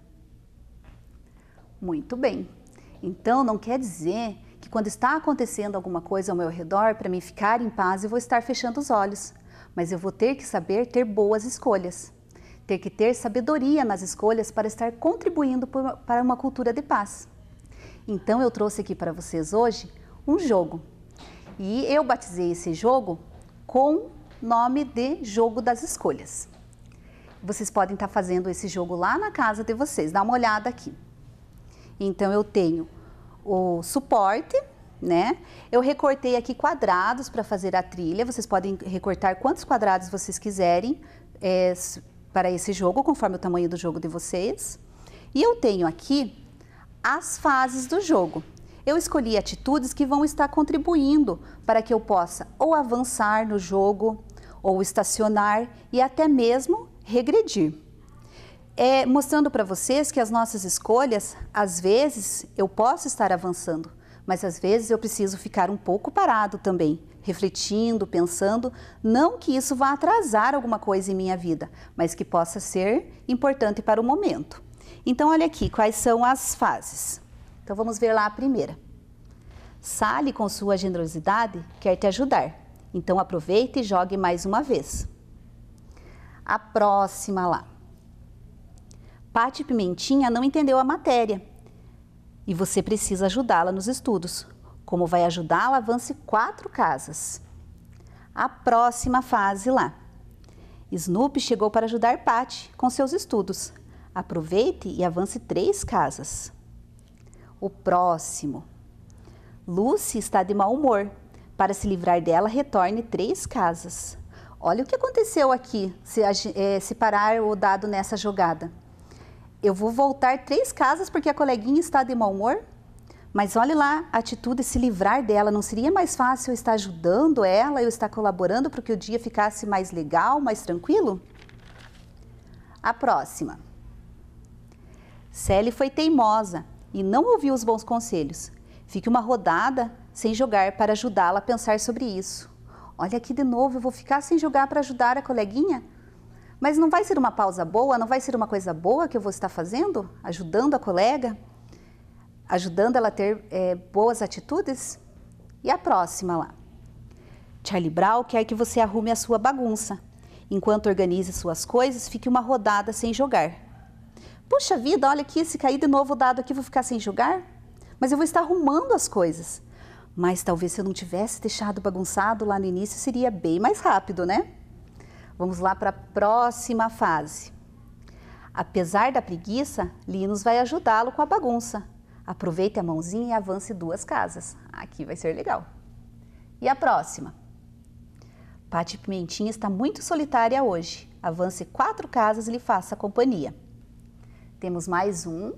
Muito bem. Então não quer dizer que quando está acontecendo alguma coisa ao meu redor, para mim ficar em paz, eu vou estar fechando os olhos, mas eu vou ter que saber ter boas escolhas, ter que ter sabedoria nas escolhas para estar contribuindo para uma cultura de paz. Então eu trouxe aqui para vocês hoje um jogo, e eu batizei esse jogo com nome de Jogo das Escolhas. Vocês podem estar fazendo esse jogo lá na casa de vocês, dá uma olhada aqui. Então eu tenho o suporte, né? Eu recortei aqui quadrados para fazer a trilha. Vocês podem recortar quantos quadrados vocês quiserem para esse jogo, conforme o tamanho do jogo de vocês. E eu tenho aqui as fases do jogo. Eu escolhi atitudes que vão estar contribuindo para que eu possa ou avançar no jogo, ou estacionar e até mesmo regredir. Mostrando para vocês que as nossas escolhas, às vezes eu posso estar avançando, mas às vezes eu preciso ficar um pouco parado também, refletindo, pensando, não que isso vá atrasar alguma coisa em minha vida, mas que possa ser importante para o momento. Então olha aqui quais são as fases. Então vamos ver lá a primeira. Sally, com sua generosidade, quer te ajudar, então aproveite e jogue mais uma vez. A próxima lá. Pati Pimentinha não entendeu a matéria e você precisa ajudá-la nos estudos. Como vai ajudá-la? Avance 4 casas. A próxima fase lá. Snoopy chegou para ajudar Pati com seus estudos. Aproveite e avance 3 casas. O próximo. Lucy está de mau humor. Para se livrar dela, retorne 3 casas. Olha o que aconteceu aqui, se parar o dado nessa jogada. Eu vou voltar 3 casas porque a coleguinha está de mau humor? Mas olha lá, a atitude de se livrar dela. Não seria mais fácil eu estar ajudando ela, eu estar colaborando para que o dia ficasse mais legal, mais tranquilo? A próxima. Sally foi teimosa e não ouviu os bons conselhos. Fique uma rodada sem jogar para ajudá-la a pensar sobre isso. Olha aqui de novo, eu vou ficar sem jogar para ajudar a coleguinha? Mas não vai ser uma pausa boa? Não vai ser uma coisa boa que eu vou estar fazendo? Ajudando a colega? Ajudando ela a ter boas atitudes? E a próxima lá. Charlie Brown quer que você arrume a sua bagunça. Enquanto organize suas coisas, fique uma rodada sem jogar. Puxa vida, olha aqui, se cair de novo o dado aqui, vou ficar sem jogar? Mas eu vou estar arrumando as coisas. Mas talvez se eu não tivesse deixado bagunçado lá no início, seria bem mais rápido, né? Vamos lá para a próxima fase. Apesar da preguiça, Linus vai ajudá-lo com a bagunça. Aproveite a mãozinha e avance 2 casas. Aqui vai ser legal. E a próxima? Pati Pimentinha está muito solitária hoje. Avance 4 casas e lhe faça companhia. Temos mais um.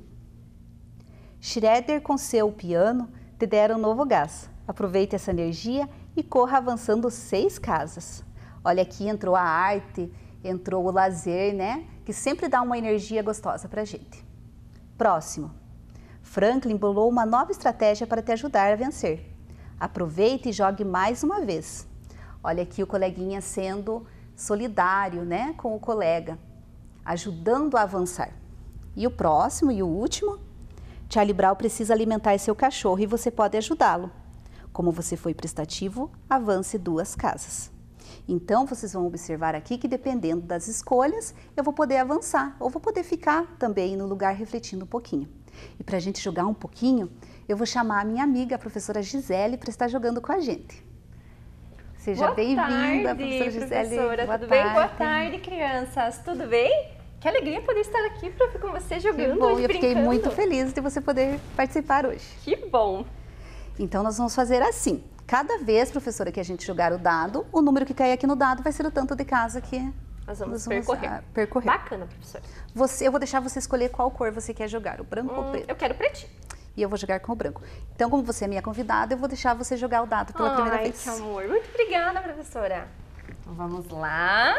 Shredder com seu piano te deram um novo gás. Aproveite essa energia e corra avançando 6 casas. Olha aqui, entrou a arte, entrou o lazer, né? Que sempre dá uma energia gostosa pra gente. Próximo. Franklin bolou uma nova estratégia para te ajudar a vencer. Aproveite e jogue mais uma vez. Olha aqui o coleguinha sendo solidário, né? Com o colega, ajudando a avançar. E o próximo e o último. Charlie Brown precisa alimentar seu cachorro e você pode ajudá-lo. Como você foi prestativo, avance 2 casas. Então, vocês vão observar aqui que dependendo das escolhas, eu vou poder avançar ou vou poder ficar também no lugar refletindo um pouquinho. E para a gente jogar um pouquinho, eu vou chamar a minha amiga, a professora Gisele, para estar jogando com a gente. Seja bem-vinda, professora Gisele. Professora, tudo bem? Boa tarde, crianças. Tudo bem? Que alegria poder estar aqui para ver com você jogando bom, e eu fiquei brincando. muito feliz de você poder participar hoje. Que bom. Então, nós vamos fazer assim. Cada vez, professora, que a gente jogar o dado, o número que cair aqui no dado vai ser o tanto de casa que Nós vamos percorrer. Bacana, professora. Eu vou deixar você escolher qual cor você quer jogar, o branco ou o preto. Eu quero pretinho. E eu vou jogar com o branco. Então, como você é minha convidada, eu vou deixar você jogar o dado pela primeira vez. Que amor. Muito obrigada, professora. Então, vamos lá.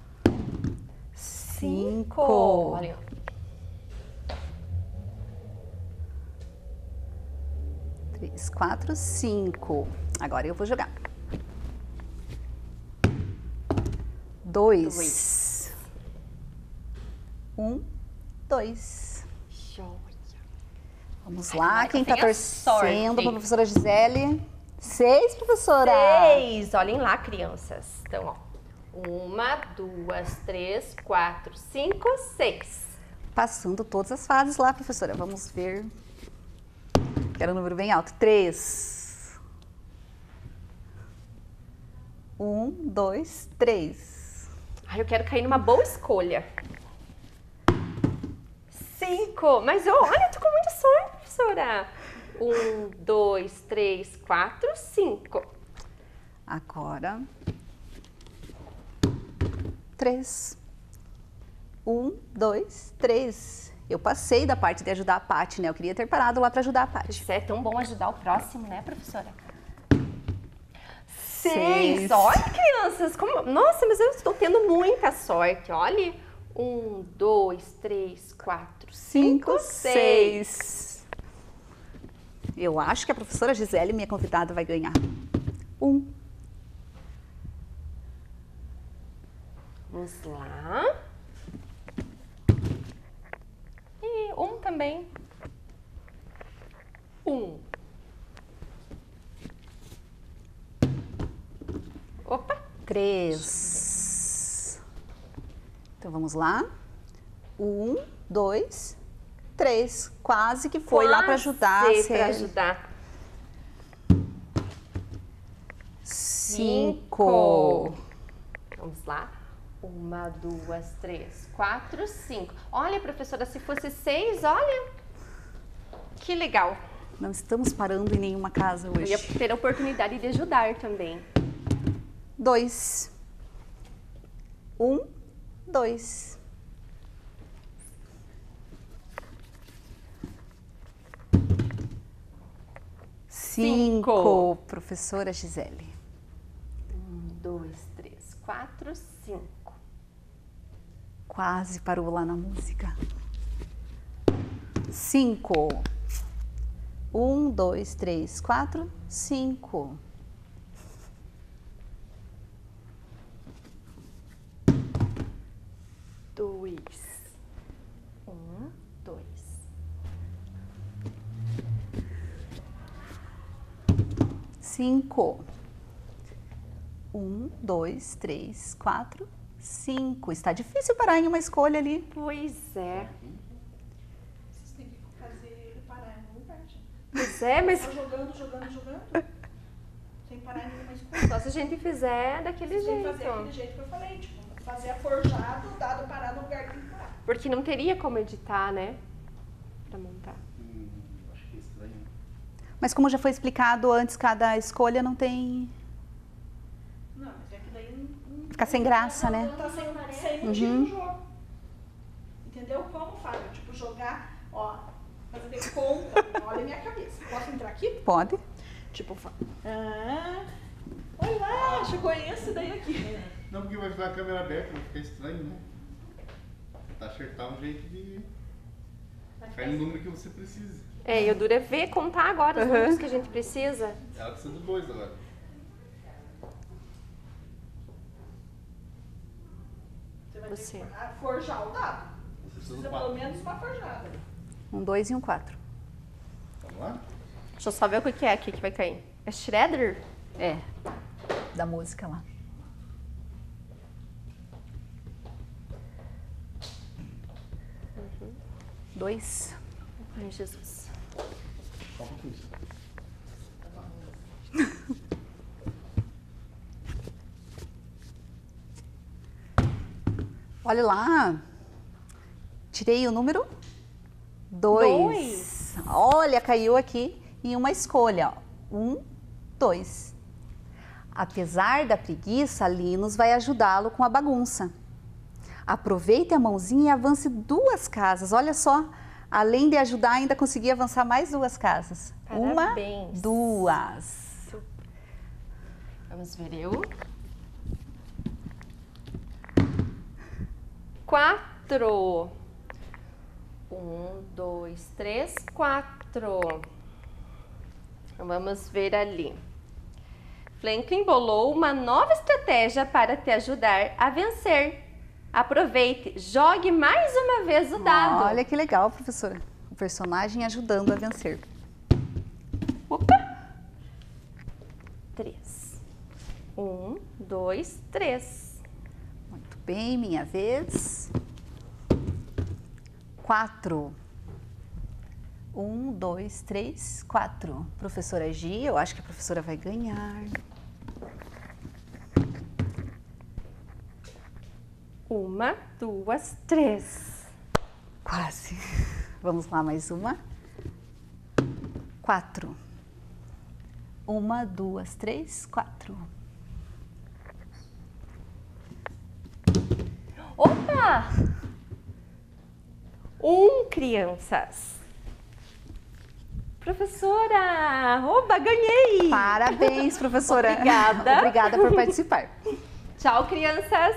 5. Olha. 3, 4, 5. Agora eu vou jogar. 2. 1, 2. Joia. Vamos lá, quem tá está torcendo para a professora Gisele? 6, professora. 6. Olhem lá, crianças. Então, ó. 1, 2, 3, 4, 5, 6. Passando todas as fases lá, professora. Vamos ver. Quero um número bem alto. 3. 1, 2, 3. Ai, eu quero cair numa boa escolha. 5. Mas olha, eu tô com muita sorte, professora. 1, 2, 3, 4, 5. Agora. 3. 1, 2, 3. Eu passei da parte de ajudar a Paty, né? Eu queria ter parado lá para ajudar a Paty. Isso é tão bom ajudar o próximo, né, professora? 6. 6. Olha, crianças, como... Nossa, mas eu estou tendo muita sorte. Olha. 1, 2, 3, 4, 5, 6. Eu acho que a professora Gisele, minha convidada, vai ganhar. 1. Vamos lá. E 1 também. 1. Opa. 3. Então vamos lá. 1, 2, 3. Quase que foi lá para ajudar. Para ajudar. 5. Vamos lá. 1, 2, 3, 4, 5. Olha, professora, se fosse 6, olha. Que legal. Não estamos parando em nenhuma casa hoje. Eu ia ter a oportunidade de ajudar também. 2. 1, 2. 5. Professora Gisele. 1, 2, 3, 4, 5. Quase parou lá na música. 5. 1, 2, 3, 4, 5. 2. 1, 2. 5. 1, 2, 3, 4, 5. Está difícil parar em uma escolha ali. Pois é. Vocês têm que fazer ele parar em algum lugar, gente. Pois é, mas Só jogando. Sem parar em nenhuma escolha. só se a gente fizer daquele Vocês têm que jeito. fazer aquele jeito que eu falei, tipo, fazer a forjado, o dado parar no lugar que tem que parar. Porque não teria como editar, né? Pra montar. Acho que é estranho. Mas como já foi explicado antes, cada escolha não tem... Não, mas é que daí não Fica sem graça, né? tá sem motivo no jogo. Entendeu? Como, Fábio? Tipo, jogar, ó, fazer conta. Olha a minha cabeça. Posso entrar aqui? Pode. Tipo, olha lá, chegou esse daí aqui. Não, porque vai ficar a câmera aberta, vai ficar estranho, né? Tá acertar um jeito de cair no número que você precisa. É, e o duro é ver, contar agora os números que a gente precisa. Ela precisa do 2 agora. Você vai Você. ter que forjar o dado. Você precisa Precisa do pelo 4. menos uma forjada. 1, 2 e 1, 4. Vamos lá? Deixa eu só ver o que é aqui que vai cair. É Shredder? É, da música lá. 2. Ai, Jesus. Olha lá. Tirei o número 2. Olha, caiu aqui em uma escolha. 1, 2. Apesar da preguiça, Linus vai ajudá-lo com a bagunça. Aproveite a mãozinha e avance 2 casas. Olha só, além de ajudar, ainda consegui avançar mais 2 casas. Parabéns. 1, 2. Vamos ver eu. 4. 1, 2, 3, 4. Vamos ver ali. Franklin bolou uma nova estratégia para te ajudar a vencer. Aproveite, jogue mais uma vez o dado. Olha que legal, professora. O personagem ajudando a vencer. Opa! 3. 1, 2, 3. Muito bem, minha vez. 4. 1, 2, 3, 4. Professora Gi, eu acho que a professora vai ganhar. 1, 2, 3. Quase. Vamos lá, mais uma. 4. 1, 2, 3, 4. Opa! crianças. Professora! Oba, ganhei! Parabéns, professora. Obrigada. Obrigada por participar. Tchau, crianças!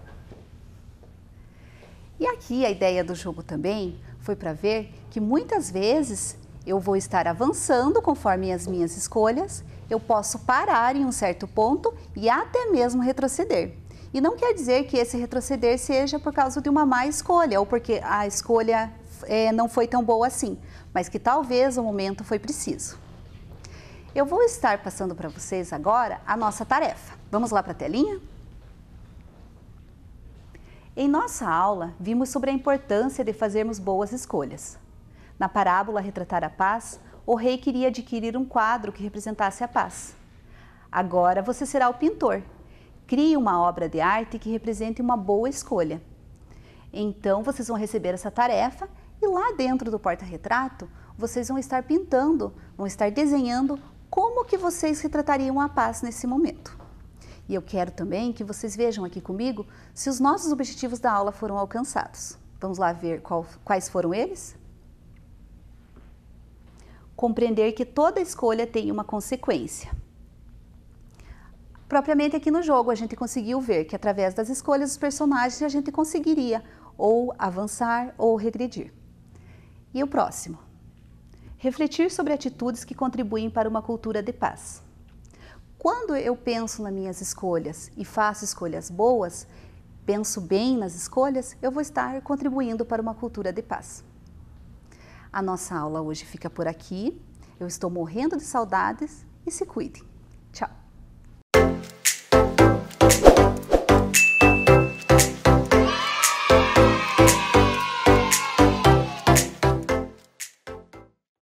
E aqui a ideia do jogo também foi para ver que muitas vezes eu vou estar avançando conforme as minhas escolhas, eu posso parar em um certo ponto e até mesmo retroceder. E não quer dizer que esse retroceder seja por causa de uma má escolha ou porque a escolha não foi tão boa assim, mas que talvez o momento foi preciso. Eu vou estar passando para vocês agora a nossa tarefa. Vamos lá para a telinha? Em nossa aula, vimos sobre a importância de fazermos boas escolhas. Na parábola Retratar a Paz, o rei queria adquirir um quadro que representasse a paz. Agora você será o pintor. Crie uma obra de arte que represente uma boa escolha. Então, vocês vão receber essa tarefa e lá dentro do porta-retrato, vocês vão estar pintando, vão estar desenhando como que vocês retratariam a paz nesse momento. E eu quero também que vocês vejam aqui comigo se os nossos objetivos da aula foram alcançados. Vamos lá ver quais foram eles? Compreender que toda escolha tem uma consequência. Propriamente aqui no jogo a gente conseguiu ver que através das escolhas dos personagens a gente conseguiria ou avançar ou regredir. E o próximo? Refletir sobre atitudes que contribuem para uma cultura de paz. Quando eu penso nas minhas escolhas e faço escolhas boas, penso bem nas escolhas, eu vou estar contribuindo para uma cultura de paz. A nossa aula hoje fica por aqui. Eu estou morrendo de saudades e se cuidem. Tchau!